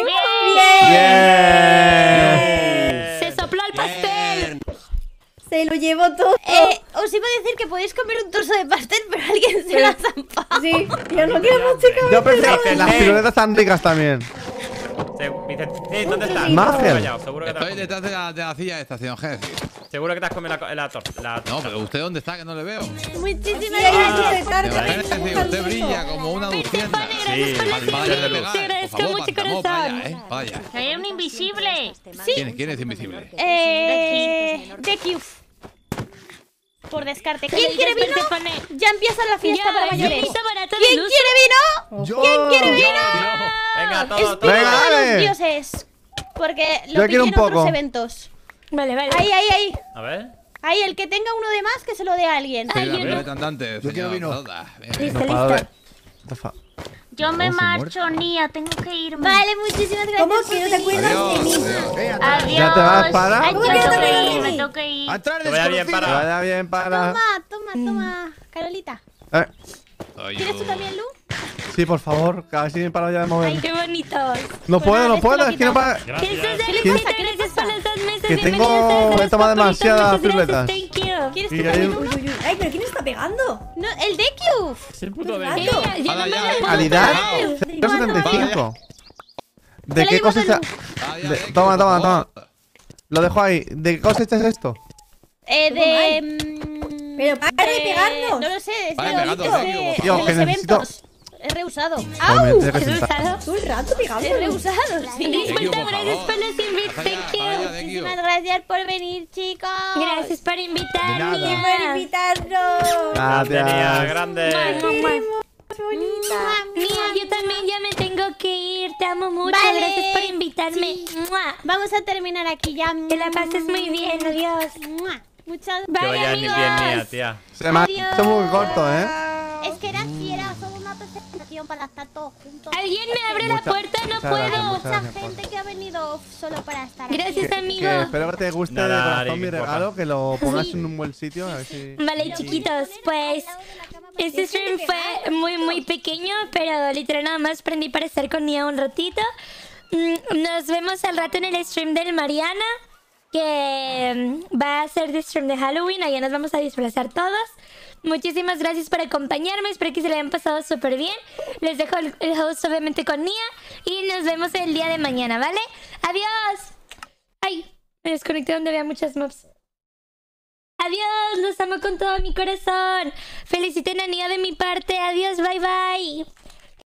Bien. Se sopló el pastel. Se lo llevó todo. Eh, os iba a decir que podéis comer un trozo de pastel, pero alguien se lo ha zampado. Sí, yo no quiero mucho que Yo pensé que Vicente. las piruletas están ricas también. Se- Vicente, eh, ¿dónde estás? Marcel. Callao, Seguro que te has Estoy comido. detrás de la, de la silla de estación, jefe. Seguro que te has comido la, co- la torta. La No, pero ¿usted dónde está? Que no le veo. Muchísimas Sí, hay un gracias. de tarde. Imagínese que usted brilla como una luciérnaga. Sí, por la Vaya, serie. pegar, Te por agradezco favor, mucho, Pantamó, corazón. vaya, eh, vaya. Que hay un invisible. Sí. ¿Quién, quién es invisible? Eh, de Kiuf. Por descarte. Pero ¿Quién quiere después vino? se pone- Ya empieza la fiesta Ya, para mayores. vinito barato de ¿Quién luz. quiere vino? Yo. ¿Quién quiere vino? Venga, todo, Espíritu todo. Venga, de dale. los dioses. Porque lo Yo pillé quiero un en otros poco. eventos. Vale, vale. Ahí, ahí, ahí. A ver. Ahí, el que tenga uno de más, que se lo dé a alguien. Ay, La yo no. primera cantante, Yo quiero señor. vino. Roda. Venga. Listo, No, para listo. ver. Rafa. Yo me Oh, se marcho, Nia, tengo que irme. Vale, muchísimas gracias. ¿Cómo por que no te venir. acuerdas de Adiós. mí? adiós. Venga, atrás. Adiós. ¿Ya te vas para? Ay, ¿Cómo me que no te tengo que acuerdas ir, de me mí? tengo que ir. Atrás, Que vaya bien Que desconocida. vaya bien para. Toma, toma, toma. Carolita. Eh, Soy ¿Quieres yo. tú también, Lu? sí, por favor, que a ver si me paro ya de Ay, mover. qué bonitos. No Pues puedo, nada, no esto puedo, lo es que no quitamos. para. ¿Qué Gracias. estás ¿Qué le feliz? pasa? ¿Qué le Gracias pasa? por las dos mesas. Que Bienvenidos tengo- a las he tomado papelitas, demasiadas muchas gracias, piruletas. Thank you. ¿Quieres tú Y también hay- uno? Uy, uy, uy. Ay, pero ¿quién está pegando? No, el Deku. Es el puto de. Rato. Mira, ya Hala, no ya, me eh. lo Calidad Vamos. cero setenta y cinco. Te ¿De la qué llevo de cosecha? luz. Vaya, de- Deku, Toma, por toma, favor. toma. Lo dejo ahí. ¿De qué cosecha es esto? Eh, Todo de. mm, Pero para de de- pegarnos. No lo sé, es Vale, de, pegando, de- Deku, por de favor. Tío, los que necesito- eventos. Es reusado. Joder, me tendré que ¿Es sentar. usado? Todo el rato pegando. Es reusado, sí. Disculpa, por gracias favor. por los invites. Pasa ya, Thank pasa ya, you. Deku. Muchísimas gracias por venir, chicos. Gracias por De invitarme. nada. Por invitarnos. Grande, Nia, Gracias. grande. Qué bonita. Mía, yo también ya me tengo que ir. Te amo mucho. Vale. Gracias por invitarme. Mua. Vamos a terminar aquí ya. Que la pases muy bien. Adiós. Mua. Muchas Que Bye, vaya ni amigos. bien, Nia, tía. Se me ha Adiós. hecho muy corto, ¿eh? Es que era así, era solo una presentación para estar todos juntos. ¿Alguien me abre la Mucha- puerta? No muchas gracias, puedo. muchas Mucha gracias, gente que ha venido solo para estar aquí. Gracias, Que, amigo. que espero que te guste Nada, de corazón Ari, mi guapa. regalo, que lo pongas en un buen sitio. A ver si... Vale, chiquitos, pues este stream fue muy, muy pequeño, pero literal nada más prendí para estar con Nia un ratito. Mm, Nos vemos al rato en el stream del Mariana, que mm, va a ser de stream de Halloween. Allá nos vamos a disfrazar todos. Muchísimas gracias por acompañarme. Espero que se le hayan pasado súper bien. Les dejo el, el host obviamente con Nia. Y nos vemos el día de mañana, ¿vale? ¡Adiós! Ay, me desconecté donde había muchas mobs. Adiós, los amo con todo mi corazón. Feliciten a Nia de mi parte. Adiós, bye bye.